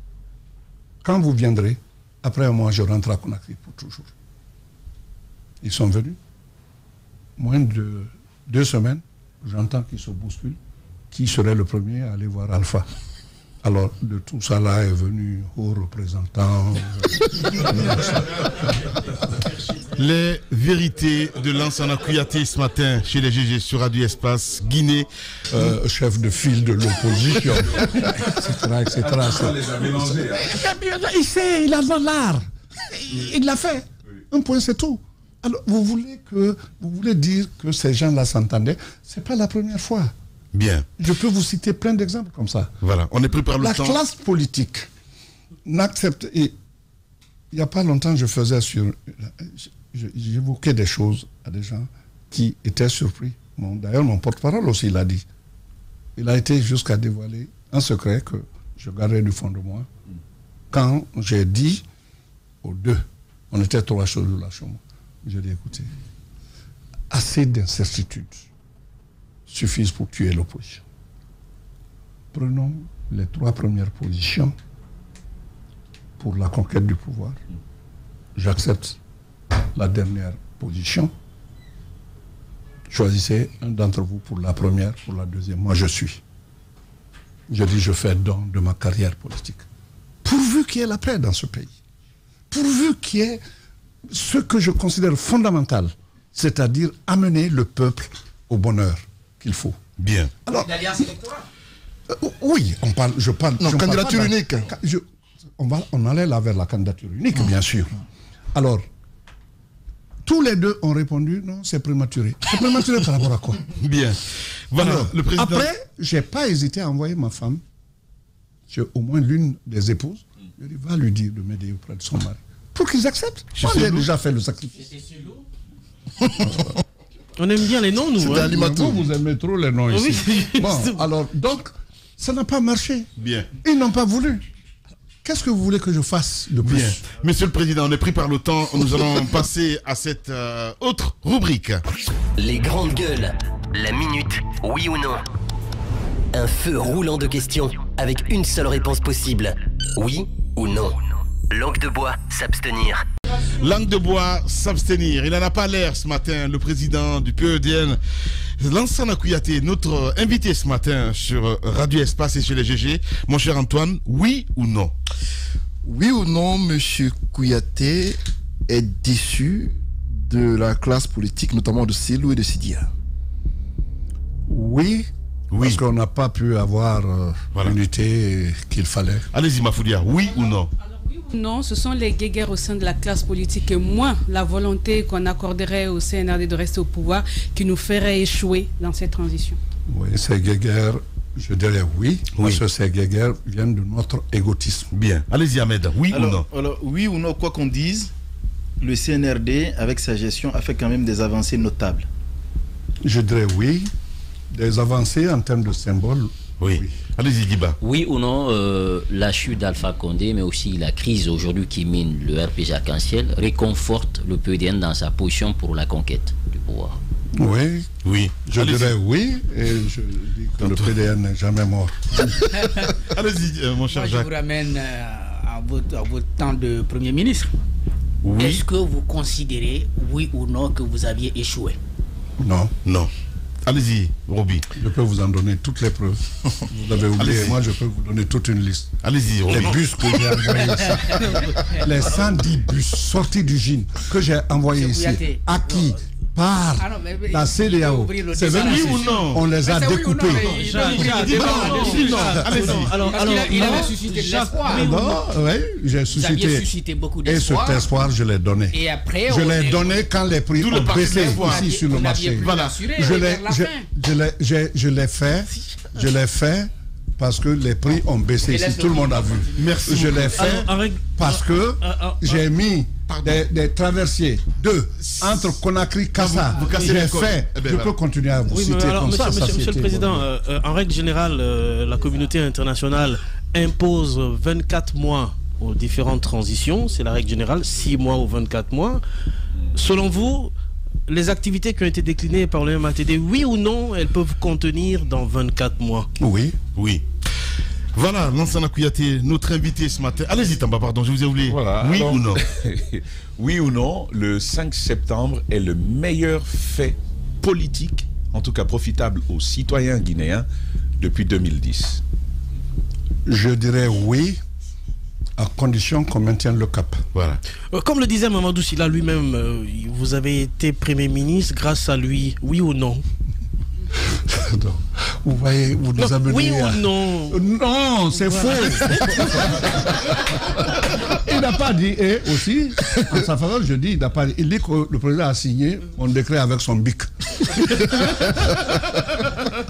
quand vous viendrez, après moi je rentre à Conakry pour toujours. Ils sont venus. Moins de deux semaines, j'entends qu'ils se bousculent. Qui serait le premier à aller voir Alpha? Alors, de tout ça là est venu haut représentant. Les vérités de Lansana Kouyaté ce matin chez les G G sur Radio Espace Guinée. Euh, chef de file de l'opposition, et cetera, et cetera. Ça les a mélangés. Hein. Il sait, il a dans l'art. Il l'a fait. Un point, c'est tout. Alors, vous voulez, que, vous voulez dire que ces gens-là s'entendaient? Ce n'est pas la première fois. Bien. Je peux vous citer plein d'exemples comme ça. Voilà, on est pris par le La temps. La classe politique n'accepte... Et il n'y a pas longtemps, je faisais sur... J'évoquais des choses à des gens qui étaient surpris. Bon, d'ailleurs, mon porte-parole aussi l'a dit. Il a été jusqu'à dévoiler un secret que je gardais du fond de moi. Quand j'ai dit aux deux, on était trois sur le lâchement, j'ai dit, écoutez, assez d'incertitudes suffisent pour tuer l'opposition. Prenons les trois premières positions pour la conquête du pouvoir. J'accepte la dernière position. Choisissez un d'entre vous pour la première, pour la deuxième. Moi, je suis. Je dis, je fais don de ma carrière politique. Pourvu qu'il y ait la paix dans ce pays. Pourvu qu'il y ait ce que je considère fondamental, c'est-à-dire amener le peuple au bonheur qu'il faut. Bien. Alors, l'alliance électorale. Euh, oui, on parle, je parle... Non, je candidature parle unique. Je, on, va, on allait là vers la candidature unique, bien sûr. Alors, tous les deux ont répondu, non, c'est prématuré. C'est prématuré par rapport à quoi? Bien. Voilà, Alors, le président... Après, je n'ai pas hésité à envoyer ma femme, chez au moins l'une des épouses, je lui dis, va lui dire de m'aider auprès de son mari. Pour qu'ils acceptent. Moi, j'ai déjà fait le sacrifice. On aime bien les noms, nous. Hein. Vous, vous aimez trop les noms ici. Oui. Bon, alors, donc, ça n'a pas marché. Bien. Ils n'ont pas voulu. Qu'est-ce que vous voulez que je fasse de plus? Bien. Monsieur le Président, on est pris par le temps. Nous allons passer à cette euh, autre rubrique. Les grandes gueules. La minute, oui ou non? Un feu roulant de questions avec une seule réponse possible. Oui ou non? Langue de bois, s'abstenir. Langue de bois, s'abstenir. Il n'en a pas l'air ce matin, le président du P E D N. Lansana Kouyaté, notre invité ce matin sur Radio Espace et sur les G G. Mon cher Antoine, oui ou non? Oui ou non, monsieur Kouyaté est déçu de la classe politique, notamment de Selou et de Sidia? Oui, oui. Parce qu'on n'a pas pu avoir euh, voilà. l'unité qu'il fallait. Allez-y, Mafoudia, oui ou non? Non, ce sont les guéguerres au sein de la classe politique et moins la volonté qu'on accorderait au C N R D de rester au pouvoir qui nous ferait échouer dans cette transition. Oui, ces guéguerres, je dirais oui, oui. Parce que ces guéguerres viennent de notre égotisme. Bien. Allez-y, Ahmed, oui alors, ou non? Alors, oui ou non, quoi qu'on dise, le C N R D, avec sa gestion, a fait quand même des avancées notables. Je dirais oui. Des avancées en termes de symboles. Oui. oui. Allez-y, Diba. Oui ou non, euh, la chute d'Alpha Condé, mais aussi la crise aujourd'hui qui mine le R P G arc-en-ciel, réconforte le P E D N dans sa position pour la conquête du pouvoir. Oui. Oui. Je dirais oui, et je dis que le P D N n'est jamais mort. Allez-y, euh, mon cher Moi, Jacques. je vous ramène euh, à, votre, à votre temps de Premier ministre. Oui. Est-ce que vous considérez, oui ou non, que vous aviez échoué? Non. Non. Allez-y, Roby. Je peux vous en donner toutes les preuves. Vous avez oublié, moi je peux vous donner toute une liste. Allez-y, Roby. Les bus que j'ai envoyés ici. Les cent dix bus sortis du G I N que j'ai envoyés ici. Acquis par ah non, mais, mais, la C D A O. C'est venu oui ou non? On les a découpés. Alors, il avait suscité de l'espoir. Non, oui, j'ai suscité. suscité beaucoup Et d'espoir. cet espoir, je l'ai donné. Et après, je l'ai donné quand les prix ont baissé ici sur le marché. Voilà. Je l'ai, je, je l'ai, je, je l'ai fait. Je l'ai fait. Parce que les prix ont baissé ici, tout le monde a vu. Merci. Je l'ai fait alors, avec, parce que euh, euh, j'ai mis des, des traversiers, deux, entre Conakry et Kassa. J'ai fait, eh ben, je voilà. peux continuer à vous oui, citer alors, comme monsieur, ça. Monsieur, ça monsieur le Président, euh, euh, en règle générale, euh, la communauté internationale impose vingt-quatre mois aux différentes transitions. C'est la règle générale, six mois ou vingt-quatre mois. Selon vous, les activités qui ont été déclinées par le M A T D, oui ou non, elles peuvent contenir dans vingt-quatre mois? Oui. Oui. Voilà, Lansana Kouyaté, notre invité ce matin. Allez-y, Tamba, pardon, je vous ai oublié. Voilà, oui alors, ou non? Oui ou non, le cinq septembre est le meilleur fait politique, en tout cas profitable aux citoyens guinéens, depuis deux mille dix. Je dirais oui, à condition qu'on maintienne le cap. Voilà. Euh, comme le disait Mamadou Sylla lui-même, euh, vous avez été Premier ministre grâce à lui, oui ou non? Non. Vous voyez, vous nous non, amenez oui à... ou non? Non, c'est voilà. faux. Il n'a pas dit, et aussi, en sa faveur, je dis, il n'a pas dit, il dit que le président a signé mon décret avec son bic.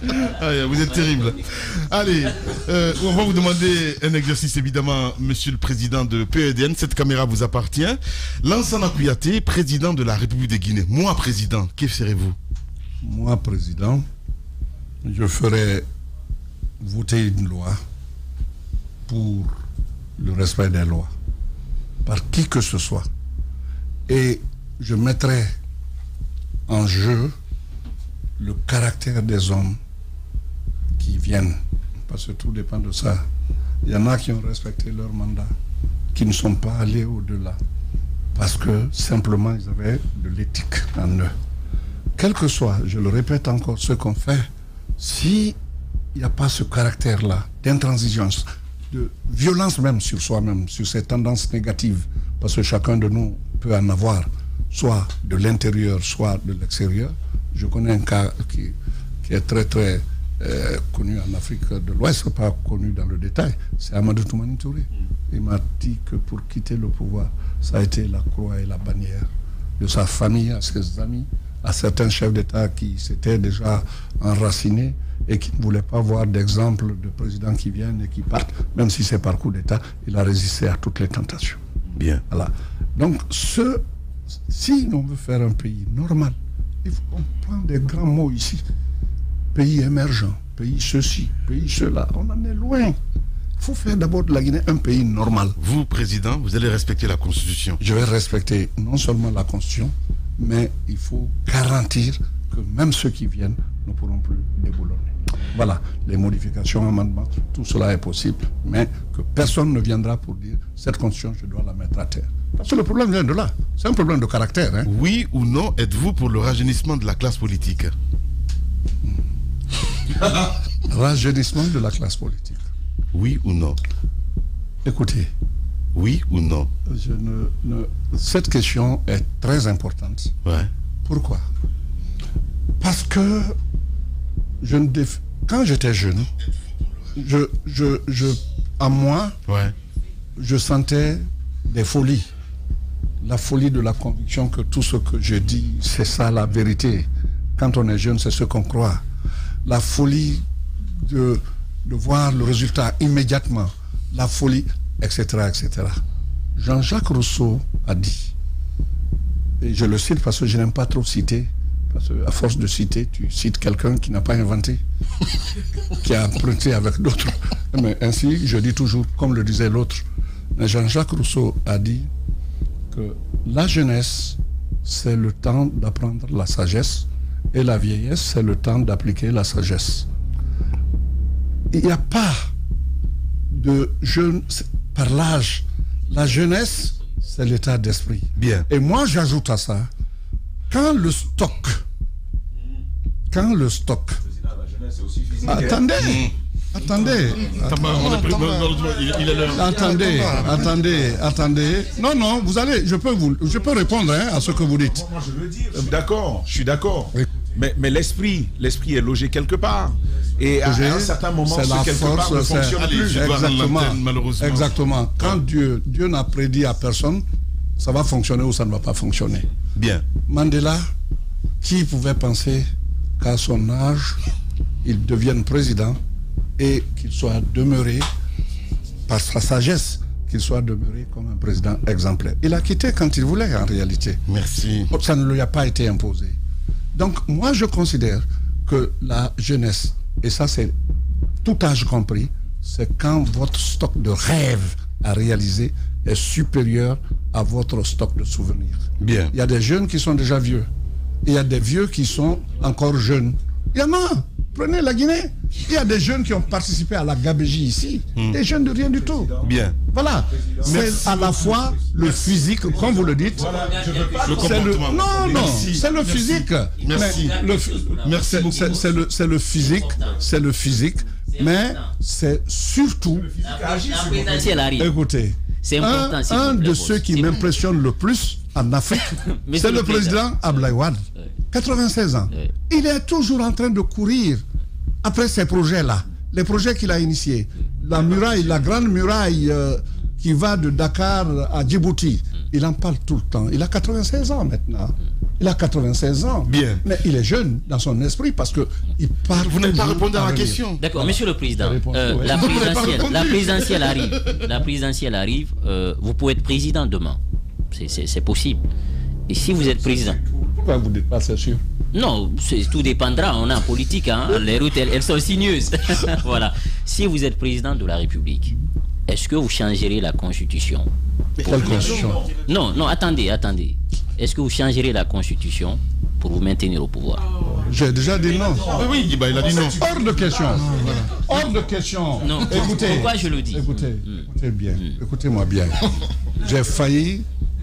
Ah, vous êtes terrible. Allez, euh, on va vous demander un exercice, évidemment, Monsieur le Président de P E D N. Cette caméra vous appartient. Lansana Kouyaté, président de la République de Guinée. Moi, président, que ferez-vous? Moi, président, je ferai voter une loi pour le respect des lois, par qui que ce soit. Et je mettrai en jeu le caractère des hommes qui viennent, parce que tout dépend de ça. Il y en a qui ont respecté leur mandat, qui ne sont pas allés au-delà, parce que simplement ils avaient de l'éthique en eux. Quel que soit, je le répète encore, ce qu'on fait, s'il n'y a pas ce caractère-là d'intransigeance, de violence même sur soi-même, sur ces tendances négatives, parce que chacun de nous peut en avoir, soit de l'intérieur, soit de l'extérieur. Je connais un cas qui, qui est très très euh, connu en Afrique de l'Ouest, pas connu dans le détail, c'est Amadou Toumani Touré. Il m'a dit que pour quitter le pouvoir, ça a été la croix et la bannière de sa famille, à ses amis, à certains chefs d'État qui s'étaient déjà enracinés et qui ne voulaient pas voir d'exemple de présidents qui viennent et qui partent, même si c'est par coup d'État, il a résisté à toutes les tentations. Bien. Voilà. Donc, ce, si on veut faire un pays normal, il faut qu'on prenne des grands mots ici. Pays émergent, pays ceci, pays cela. On en est loin. Il faut faire d'abord de la Guinée un pays normal. Vous, président, vous allez respecter la Constitution. Je vais respecter non seulement la Constitution, mais il faut garantir que même ceux qui viennent ne pourront plus déboulonner. Voilà, les modifications, amendements, tout cela est possible, mais que personne ne viendra pour dire cette Constitution, je dois la mettre à terre. Parce que le problème vient de là. C'est un problème de caractère. Hein. Oui ou non, êtes-vous pour le rajeunissement de la classe politique? Rajeunissement de la classe politique. Oui ou non? Écoutez. Oui ou non? Je ne, ne... Cette question est très importante. Ouais. Pourquoi? Parce que je ne déf... quand j'étais jeune, je, je, je, à moi, ouais. je sentais des folies. La folie de la conviction que tout ce que je dis, c'est ça la vérité. Quand on est jeune, c'est ce qu'on croit. La folie de, de voir le résultat immédiatement. La folie, et cetera, et cetera. Jean-Jacques Rousseau a dit, et je le cite parce que je n'aime pas trop citer, parce qu'à force de citer, tu cites quelqu'un qui n'a pas inventé, qui a emprunté avec d'autres. Mais ainsi, je dis toujours, comme le disait l'autre, Jean-Jacques Rousseau a dit que la jeunesse, c'est le temps d'apprendre la sagesse, et la vieillesse, c'est le temps d'appliquer la sagesse. Il n'y a pas de jeune par l'âge. La jeunesse, c'est l'état d'esprit. Bien. Et moi, j'ajoute à ça, quand le stock, quand le stock, attendez, attendez, attendez, attendez, attendez, non, non, vous allez, je peux vous, je peux répondre hein, à ce que vous dites. Moi, je veux dire, je suis d'accord, je suis d'accord. Mais, mais l'esprit, l'esprit est logé quelque part. Et à, à un certain moment, ce quelque force, part ne fonctionne allez, plus. Exactement. Malheureusement. Exactement. Quand Dieu, Dieu n'a prédit à personne, ça va fonctionner ou ça ne va pas fonctionner. Bien. Mandela, qui pouvait penser qu'à son âge, il devienne président et qu'il soit demeuré, par sa sagesse, qu'il soit demeuré comme un président exemplaire. Il a quitté quand il voulait, en réalité. Merci. Ça ne lui a pas été imposé. Donc, moi, je considère que la jeunesse, et ça, c'est tout âge compris, c'est quand votre stock de rêves à réaliser est supérieur à votre stock de souvenirs. Bien. Il y a des jeunes qui sont déjà vieux. Il y a des vieux qui sont encore jeunes. Il y en a. Prenez la Guinée. Il y a des jeunes qui ont participé à la gabégie ici. Hmm. Des jeunes de rien du tout. Bien. Voilà. C'est à la fois le physique, comme vous le dites. Voilà, je veux pas le comportement. Le... Non, non, c'est le physique. Merci. Mais le... Merci. C'est le, le physique. C'est le physique. Mais c'est surtout... Écoutez, un, un de ceux qui m'impressionne le plus en Afrique, c'est le président Abdoulaye Wade. quatre-vingt-seize ans. Il est toujours en train de courir après ces projets-là. Les projets qu'il a initiés. La muraille, la grande muraille euh, qui va de Dakar à Djibouti. Il en parle tout le temps. Il a quatre-vingt-seize ans maintenant. Il a quatre-vingt-seize ans. Bien. Mais il est jeune dans son esprit parce qu'il parle. Vous n'avez pas répondu à la question. D'accord, monsieur le président. Euh, la, présidentielle, la présidentielle arrive. La présidentielle arrive. Euh, vous pouvez être président demain. C'est possible. Et si vous êtes président. Pourquoi vous ne dites pas c'est sûr? Non, tout dépendra. On est en politique. Hein. Les routes, elles, elles sont sinueuses. Voilà. Si vous êtes président de la République, est-ce que vous changerez la Constitution? Quelle Constitution? Non, non, attendez, attendez. Est-ce que vous changerez la Constitution pour vous maintenir au pouvoir? J'ai déjà dit non. Oui, oui, bah, il a dit non. Hors de question. Hors de question. Non. Écoutez, pourquoi je le dis? Écoutez, mm. écoutez bien. Mm. Écoutez-moi bien. J'ai failli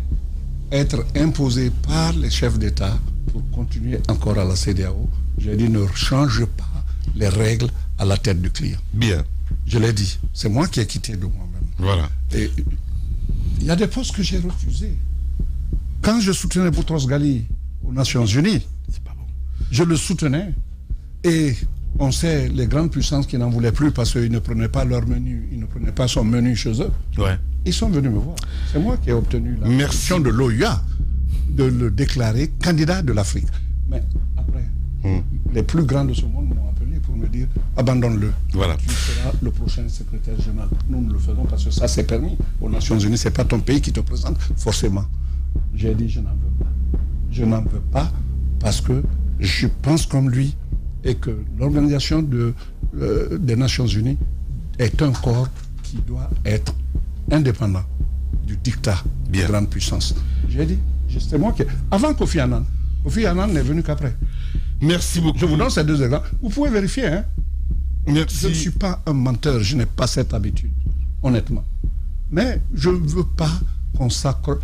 être imposé par les chefs d'État pour continuer encore à la C D A O. J'ai dit ne change pas les règles à la tête du client. Bien. Je l'ai dit. C'est moi qui ai quitté de moi-même. Voilà. Et il y a des postes que j'ai refusés. Quand je soutenais Boutros Ghali aux Nations Unies, pas bon. je le soutenais. Et on sait les grandes puissances qui n'en voulaient plus parce qu'ils ne prenaient pas leur menu, ils ne prenaient pas son menu chez eux. Ouais. Ils sont venus me voir. C'est moi qui ai obtenu la permission de l'O U A de le déclarer candidat de l'Afrique. Mais après, hmm. les plus grands de ce monde m'ont appelé pour me dire abandonne-le. Voilà. Tu seras le prochain secrétaire général. Nous, nous le faisons parce que ça, c'est permis. Aux Nations Unies, ce n'est pas ton pays qui te présente forcément. J'ai dit je n'en veux pas. Je n'en veux pas parce que je pense comme lui et que l'organisation de, euh, des Nations Unies est un corps qui doit être indépendant du dictat de grande puissance. J'ai dit, c'est moi qui... Avant Kofi Annan. Kofi Annan n'est venu qu'après. Merci beaucoup. Je vous donne ces deux exemples. Vous pouvez vérifier. Hein? Merci. Je ne suis pas un menteur. Je n'ai pas cette habitude, honnêtement. Mais je ne veux pas qu'on s'accroche.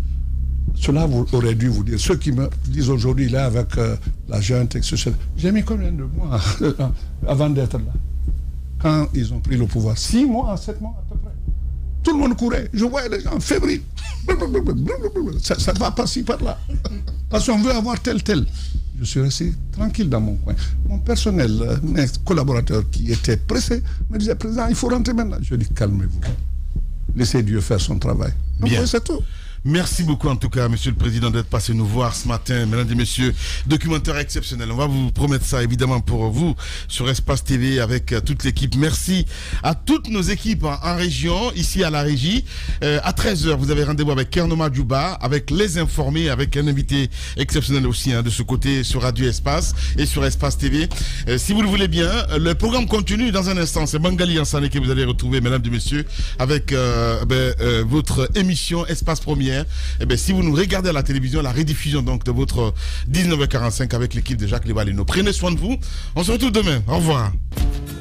Cela vous, aurait dû vous dire. Ceux qui me disent aujourd'hui, là, avec euh, la junte, et cetera. J'ai mis combien de mois avant d'être là? Quand ils ont pris le pouvoir? Six mois, sept mois à peu près. Tout le monde courait. Je voyais les gens fébriles. Ça, ça va par-ci, par-là. Parce qu'on veut avoir tel, tel. Je suis resté tranquille dans mon coin. Mon personnel, euh, mes collaborateurs qui étaient pressés, me disaient, président, il faut rentrer maintenant. Je dis, calmez-vous. Laissez Dieu faire son travail. Bien. C'est tout. Merci beaucoup en tout cas, Monsieur le Président, d'être passé nous voir ce matin. Mesdames et messieurs, documentaire exceptionnel. On va vous promettre ça évidemment pour vous sur Espace T V avec euh, toute l'équipe. Merci à toutes nos équipes en, en région, ici à la régie. Euh, à treize heures, vous avez rendez-vous avec Kernoma Djouba, avec Les Informés, avec un invité exceptionnel aussi hein, de ce côté sur Radio Espace et sur Espace T V. Euh, si vous le voulez bien, le programme continue dans un instant. C'est Bangali Ansane que vous allez retrouver, mesdames et messieurs, avec euh, ben, euh, votre émission Espace Première. Eh bien, si vous nous regardez à la télévision, la rediffusion donc de votre dix-neuf heures quarante-cinq avec l'équipe de Jacques Lévalino. Prenez soin de vous. On se retrouve demain. Au revoir.